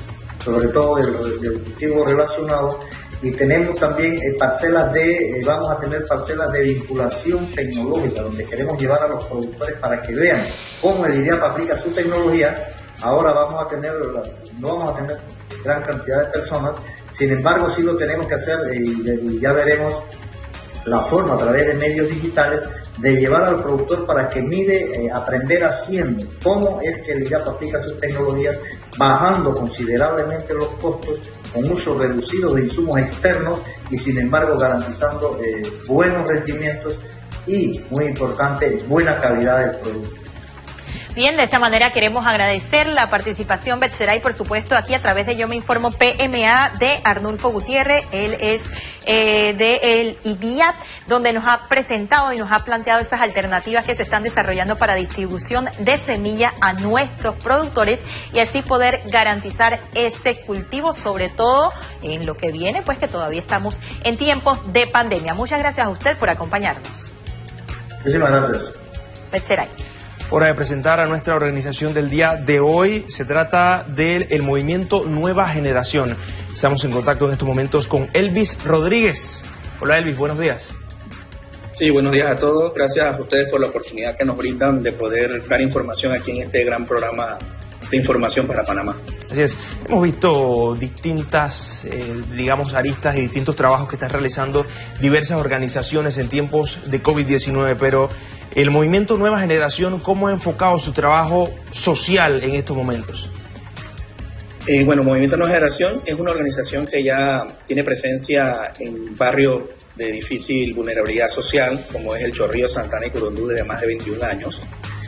sobre todo del, del cultivo relacionado, y tenemos también eh, parcelas de, eh, vamos a tener parcelas de vinculación tecnológica, donde queremos llevar a los productores para que vean cómo el IDIAP aplica su tecnología. Ahora vamos a tener, no vamos a tener gran cantidad de personas, sin embargo sí lo tenemos que hacer, eh, y ya veremos la forma a través de medios digitales de llevar al productor para que mire, eh, aprender haciendo cómo es que el IDIAP aplica sus tecnologías, bajando considerablemente los costos con uso reducido de insumos externos y sin embargo garantizando eh, buenos rendimientos y, muy importante, buena calidad del producto. Bien, de esta manera queremos agradecer la participación, Betseray, por supuesto, aquí a través de Yo Me Informo P M A de Arnulfo Gutiérrez. Él es eh, del IDIAP, donde nos ha presentado y nos ha planteado esas alternativas que se están desarrollando para distribución de semilla a nuestros productores y así poder garantizar ese cultivo, sobre todo en lo que viene, pues que todavía estamos en tiempos de pandemia. Muchas gracias a usted por acompañarnos. Muchísimas gracias. Betseray. Hora de presentar a nuestra organización del día de hoy. Se trata del el movimiento Nueva Generación. Estamos en contacto en estos momentos con Elvis Rodríguez. Hola Elvis, buenos días. Sí, buenos días a todos. Gracias a ustedes por la oportunidad que nos brindan de poder dar información aquí en este gran programa de información para Panamá. Así es. Hemos visto distintas, eh, digamos, aristas y distintos trabajos que están realizando diversas organizaciones en tiempos de COVID diecinueve, pero el movimiento Nueva Generación, ¿cómo ha enfocado su trabajo social en estos momentos? Eh, bueno, Movimiento Nueva Generación es una organización que ya tiene presencia en barrios de difícil vulnerabilidad social, como es el Chorrillo, Santana y Curundú, desde más de veintiún años,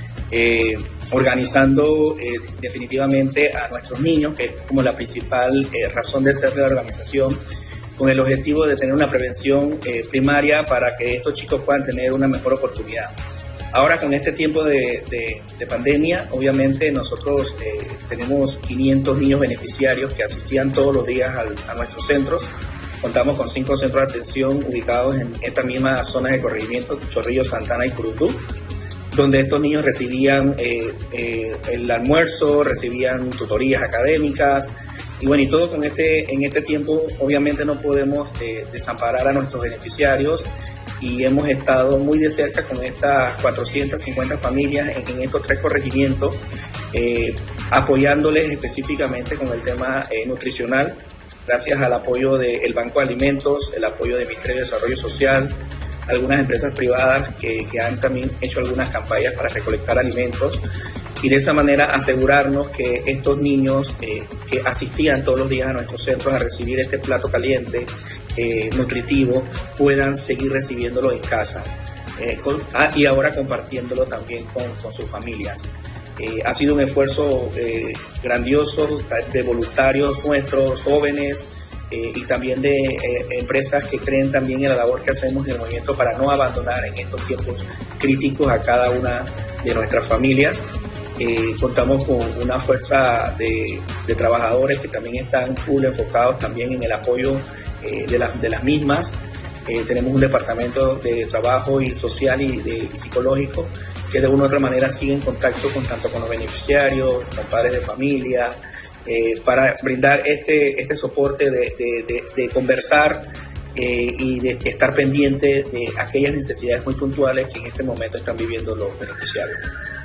eh, organizando eh, definitivamente a nuestros niños, que es como la principal eh, razón de ser de la organización, con el objetivo de tener una prevención eh, primaria para que estos chicos puedan tener una mejor oportunidad. Ahora con este tiempo de, de, de pandemia, obviamente nosotros eh, tenemos quinientos niños beneficiarios que asistían todos los días al, a nuestros centros. Contamos con cinco centros de atención ubicados en esta misma zona de corregimiento, Chorrillo, Santana y Curundú, donde estos niños recibían eh, eh, el almuerzo, recibían tutorías académicas, y bueno, y todo con este, en este tiempo obviamente no podemos eh, desamparar a nuestros beneficiarios, y hemos estado muy de cerca con estas cuatrocientas cincuenta familias en, en estos tres corregimientos, eh, apoyándoles específicamente con el tema eh, nutricional, gracias al apoyo del Banco de Alimentos, el apoyo del Ministerio de Desarrollo Social, algunas empresas privadas que, que han también hecho algunas campañas para recolectar alimentos, y de esa manera asegurarnos que estos niños eh, que asistían todos los días a nuestros centros a recibir este plato caliente, eh, nutritivo, puedan seguir recibiéndolo en casa eh, con, ah, y ahora compartiéndolo también con, con sus familias. Eh, ha sido un esfuerzo eh, grandioso de voluntarios nuestros, jóvenes, eh, y también de eh, empresas que creen también en la labor que hacemos en el movimiento para no abandonar en estos tiempos críticos a cada una de nuestras familias. Eh, contamos con una fuerza de, de trabajadores que también están full enfocados también en el apoyo eh, de, la, de las mismas. Eh, tenemos un departamento de trabajo y social y, de, y psicológico que de una u otra manera sigue en contacto con tanto con los beneficiarios, con padres de familia, eh, para brindar este, este soporte de, de, de, de conversar eh, y de estar pendiente de aquellas necesidades muy puntuales que en este momento están viviendo los beneficiarios.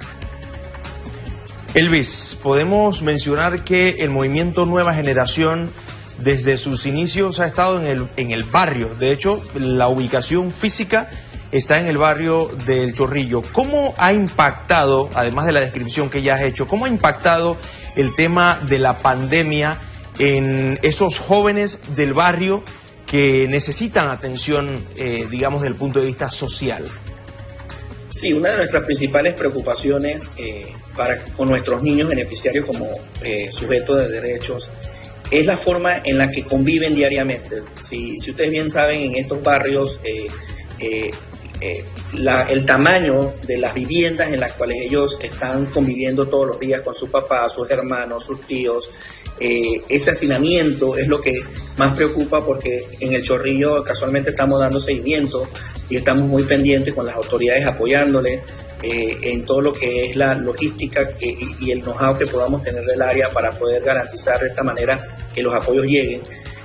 Elvis, podemos mencionar que el movimiento Nueva Generación desde sus inicios ha estado en el, en el barrio. De hecho, la ubicación física está en el barrio del Chorrillo. ¿Cómo ha impactado, además de la descripción que ya has hecho, cómo ha impactado el tema de la pandemia en esos jóvenes del barrio que necesitan atención, eh, digamos, desde el punto de vista social? Sí, una de nuestras principales preocupaciones eh, para, con nuestros niños beneficiarios como eh, sujetos de derechos es la forma en la que conviven diariamente. Si, si ustedes bien saben, en estos barrios eh, eh, eh, la, el tamaño de las viviendas en las cuales ellos están conviviendo todos los días con sus papás, sus hermanos, sus tíos, eh, ese hacinamiento es lo que más preocupa, porque en el Chorrillo casualmente estamos dando seguimiento y estamos muy pendientes con las autoridades apoyándole eh, en todo lo que es la logística que, y, y el know-how que podamos tener del área para poder garantizar de esta manera que los apoyos lleguen.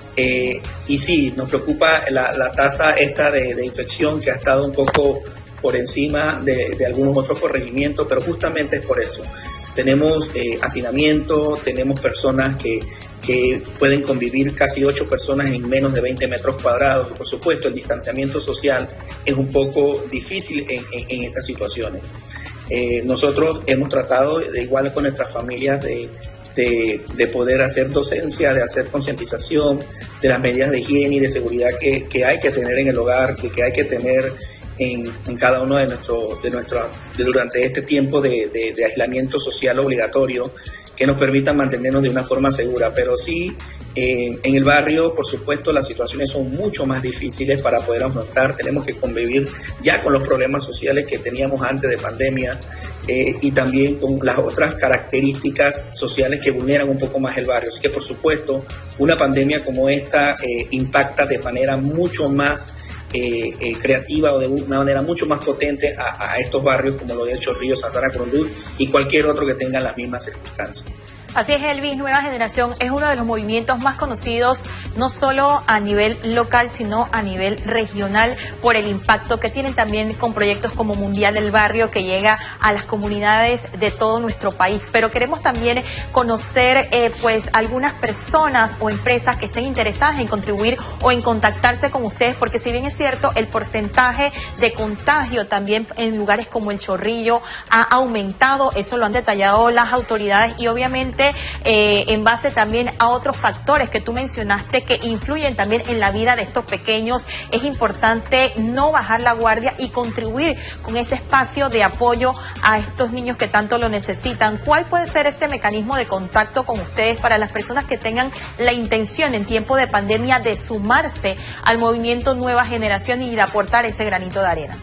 Eh, y sí, nos preocupa la, la tasa esta de, de infección que ha estado un poco por encima de, de algunos otros corregimientos, pero justamente es por eso. Tenemos eh, hacinamiento, tenemos personas que, que pueden convivir casi ocho personas en menos de veinte metros cuadrados. Por supuesto, el distanciamiento social es un poco difícil en, en, en estas situaciones. Eh, nosotros hemos tratado, de igual con nuestras familias, de, de, de poder hacer docencia, de hacer concientización de las medidas de higiene y de seguridad que, que hay que tener en el hogar, que, que hay que tener En, en cada uno de nuestros de nuestro, de durante este tiempo de, de, de aislamiento social obligatorio, que nos permitan mantenernos de una forma segura. Pero sí, eh, en el barrio, por supuesto, las situaciones son mucho más difíciles para poder afrontar. Tenemos que convivir ya con los problemas sociales que teníamos antes de pandemia, eh, y también con las otras características sociales que vulneran un poco más el barrio. Así que, por supuesto, una pandemia como esta eh, impacta de manera mucho más Eh, eh, creativa o de una manera mucho más potente a, a estos barrios como lo de El Chorrillo, Santana Curundú y cualquier otro que tenga las mismas circunstancias. Así es, Elvis, Nueva Generación es uno de los movimientos más conocidos, no solo a nivel local, sino a nivel regional, por el impacto que tienen también con proyectos como Mundial del Barrio, que llega a las comunidades de todo nuestro país. Pero queremos también conocer eh, pues algunas personas o empresas que estén interesadas en contribuir o en contactarse con ustedes, porque si bien es cierto, el porcentaje de contagio también en lugares como El Chorrillo ha aumentado, eso lo han detallado las autoridades, y obviamente Eh, en base también a otros factores que tú mencionaste que influyen también en la vida de estos pequeños, es importante no bajar la guardia y contribuir con ese espacio de apoyo a estos niños que tanto lo necesitan. ¿Cuál puede ser ese mecanismo de contacto con ustedes para las personas que tengan la intención en tiempo de pandemia de sumarse al movimiento Nueva Generación y de aportar ese granito de arena?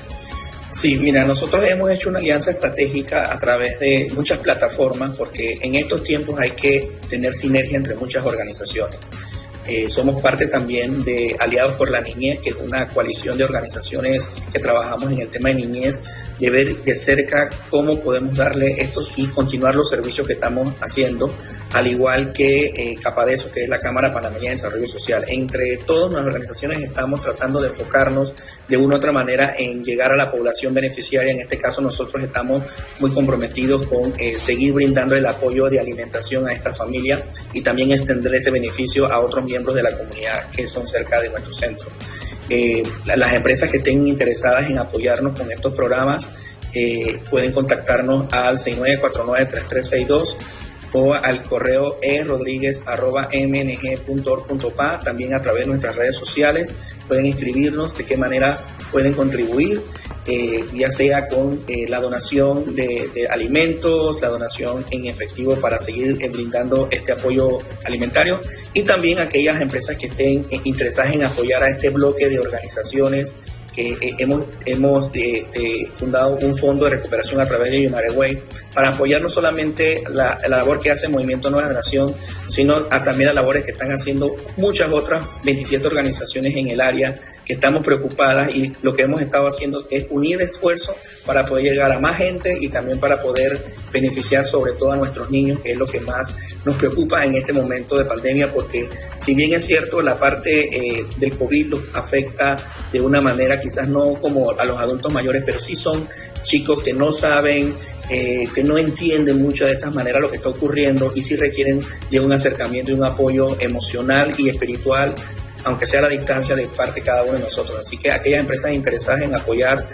Sí, mira, nosotros hemos hecho una alianza estratégica a través de muchas plataformas, porque en estos tiempos hay que tener sinergia entre muchas organizaciones. Eh, somos parte también de Aliados por la Niñez, que es una coalición de organizaciones que trabajamos en el tema de niñez, de ver de cerca cómo podemos darle estos y continuar los servicios que estamos haciendo, al igual que eh, Capadeso, que es la Cámara Panameña de Desarrollo Social. Entre todas las organizaciones estamos tratando de enfocarnos de una u otra manera en llegar a la población beneficiaria. En este caso nosotros estamos muy comprometidos con eh, seguir brindando el apoyo de alimentación a esta familia y también extender ese beneficio a otros miembros de la comunidad que son cerca de nuestro centro. Eh, las empresas que estén interesadas en apoyarnos con estos programas eh, pueden contactarnos al seis nueve cuatro nueve, tres tres seis dos o al correo e rodríguez arroba m n g punto org punto p a. También a través de nuestras redes sociales pueden escribirnos de qué manera pueden contribuir, eh, ya sea con eh, la donación de, de alimentos, la donación en efectivo para seguir eh, brindando este apoyo alimentario, y también aquellas empresas que estén eh, interesadas en apoyar a este bloque de organizaciones que eh, hemos, hemos eh, eh, fundado un fondo de recuperación a través de United Way para apoyar no solamente la, la labor que hace el Movimiento Nueva Generación, sino a, también las labores que están haciendo muchas otras veintisiete organizaciones en el área que estamos preocupadas, y lo que hemos estado haciendo es unir esfuerzos para poder llegar a más gente y también para poder beneficiar sobre todo a nuestros niños, que es lo que más nos preocupa en este momento de pandemia, porque si bien es cierto la parte eh, del COVID los afecta de una manera quizás no como a los adultos mayores, pero sí son chicos que no saben, eh, que no entienden mucho de esta manera lo que está ocurriendo, y sí requieren de un acercamiento y un apoyo emocional y espiritual, aunque sea a la distancia, de parte de cada uno de nosotros. Así que aquellas empresas interesadas en apoyarnos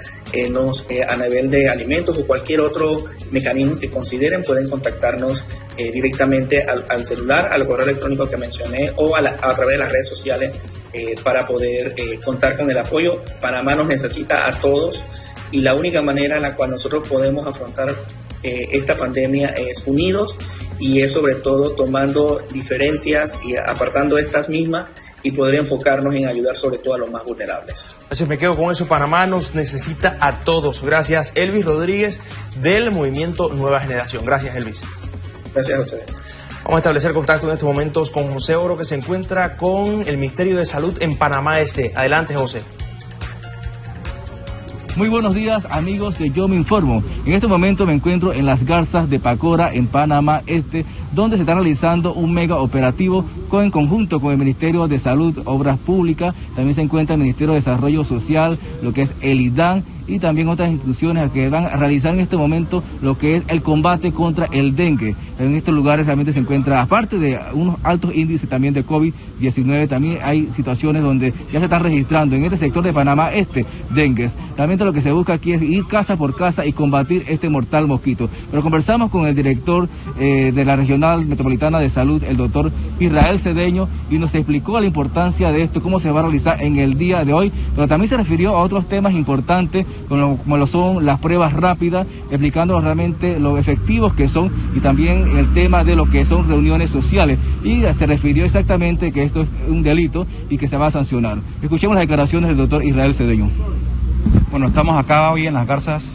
eh, a nivel de alimentos o cualquier otro mecanismo que consideren, pueden contactarnos eh, directamente al, al celular, al correo electrónico que mencioné, o a, la, a través de las redes sociales eh, para poder eh, contar con el apoyo. Panamá nos necesita a todos, y la única manera en la cual nosotros podemos afrontar eh, esta pandemia es unidos, y es sobre todo tomando diferencias y apartando estas mismas, y poder enfocarnos en ayudar sobre todo a los más vulnerables. Así me quedo con eso. Panamá nos necesita a todos. Gracias, Elvis Rodríguez, del Movimiento Nueva Generación. Gracias, Elvis. Gracias a ustedes. Vamos a establecer contacto en estos momentos con José Oro, que se encuentra con el Ministerio de Salud en Panamá Este. Adelante, José. Muy buenos días, amigos de Yo Me Informo. En este momento me encuentro en Las Garzas de Pacora, en Panamá Este, donde se está realizando un mega operativo con, en conjunto con el Ministerio de Salud, Obras Públicas. También se encuentra el Ministerio de Desarrollo Social, lo que es el I D A N, y también otras instituciones que van a realizar en este momento lo que es el combate contra el dengue. En estos lugares realmente se encuentra, aparte de unos altos índices también de COVID diecinueve, también hay situaciones donde ya se están registrando en este sector de Panamá Este dengues. Realmente lo que se busca aquí es ir casa por casa y combatir este mortal mosquito. Pero conversamos con el director eh, de la Regional Metropolitana de Salud, el doctor Israel Cedeño, y nos explicó la importancia de esto, cómo se va a realizar en el día de hoy, pero también se refirió a otros temas importantes, como, como lo son las pruebas rápidas, explicándonos realmente lo efectivos que son, y también el tema de lo que son reuniones sociales, y se refirió exactamente que esto es un delito y que se va a sancionar. Escuchemos las declaraciones del doctor Israel Cedeño. Bueno, estamos acá hoy en Las Garzas,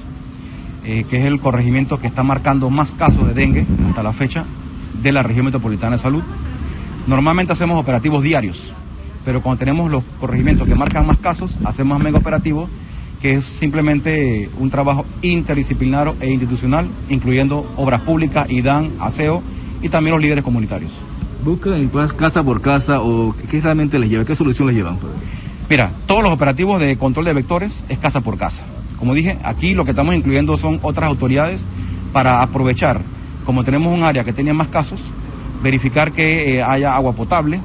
eh, que es el corregimiento que está marcando más casos de dengue hasta la fecha de la región metropolitana de salud. Normalmente hacemos operativos diarios, pero cuando tenemos los corregimientos que marcan más casos, hacemos mega operativos, que es simplemente un trabajo interdisciplinario e institucional, incluyendo obras públicas, I D A N, aseo y también los líderes comunitarios. ¿Buscan casa por casa o qué realmente les lleva? ¿Qué solución les llevan? Mira, todos los operativos de control de vectores es casa por casa. Como dije, aquí lo que estamos incluyendo son otras autoridades para aprovechar, como tenemos un área que tenía más casos, verificar que eh, haya agua potable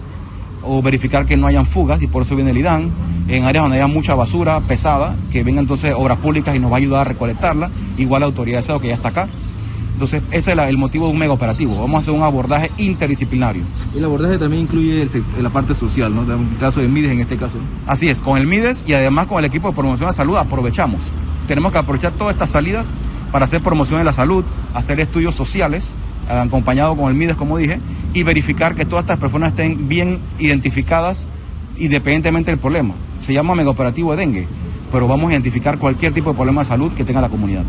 o verificar que no hayan fugas, y por eso viene el I D A N, en áreas donde haya mucha basura pesada, que vengan entonces obras públicas y nos va a ayudar a recolectarla, igual la autoridad de aseo que ya está acá. Entonces ese es la, el motivo de un mega operativo. Vamos a hacer un abordaje interdisciplinario. El abordaje también incluye el, la parte social, ¿no? En el caso de MIDES en este caso. Así es, con el MIDES y además con el equipo de promoción de salud aprovechamos. Tenemos que aprovechar todas estas salidas para hacer promoción de la salud, hacer estudios sociales, acompañado con el MIDES, como dije, y verificar que todas estas personas estén bien identificadas independientemente del problema. Se llama mega operativo de dengue, pero vamos a identificar cualquier tipo de problema de salud que tenga la comunidad.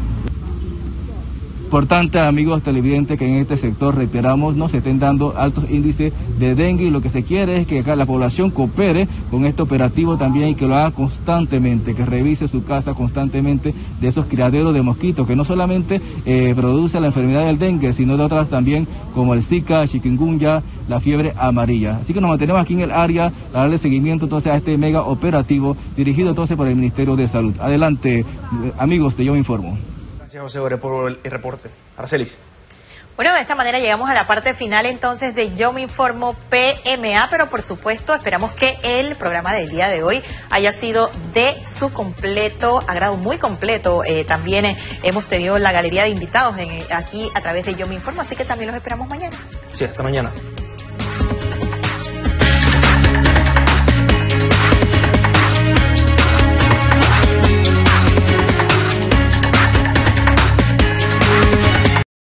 Importante, amigos televidentes, que en este sector, reiteramos, no se estén dando altos índices de dengue, y lo que se quiere es que acá la población coopere con este operativo también, y que lo haga constantemente, que revise su casa constantemente de esos criaderos de mosquitos, que no solamente eh, produce la enfermedad del dengue, sino de otras también, como el Zika, chikungunya, la fiebre amarilla. Así que nos mantenemos aquí en el área para darle seguimiento entonces a este mega operativo dirigido entonces por el Ministerio de Salud. Adelante, amigos de Yo Me Informo. Gracias, José Ore, por el reporte. Arcelis. Bueno, de esta manera llegamos a la parte final entonces de Yo Me Informo P M A, pero por supuesto esperamos que el programa del día de hoy haya sido de su completo agrado, muy completo. Eh, también eh, hemos tenido la galería de invitados en, aquí a través de Yo Me Informo, así que también los esperamos mañana. Sí, hasta mañana.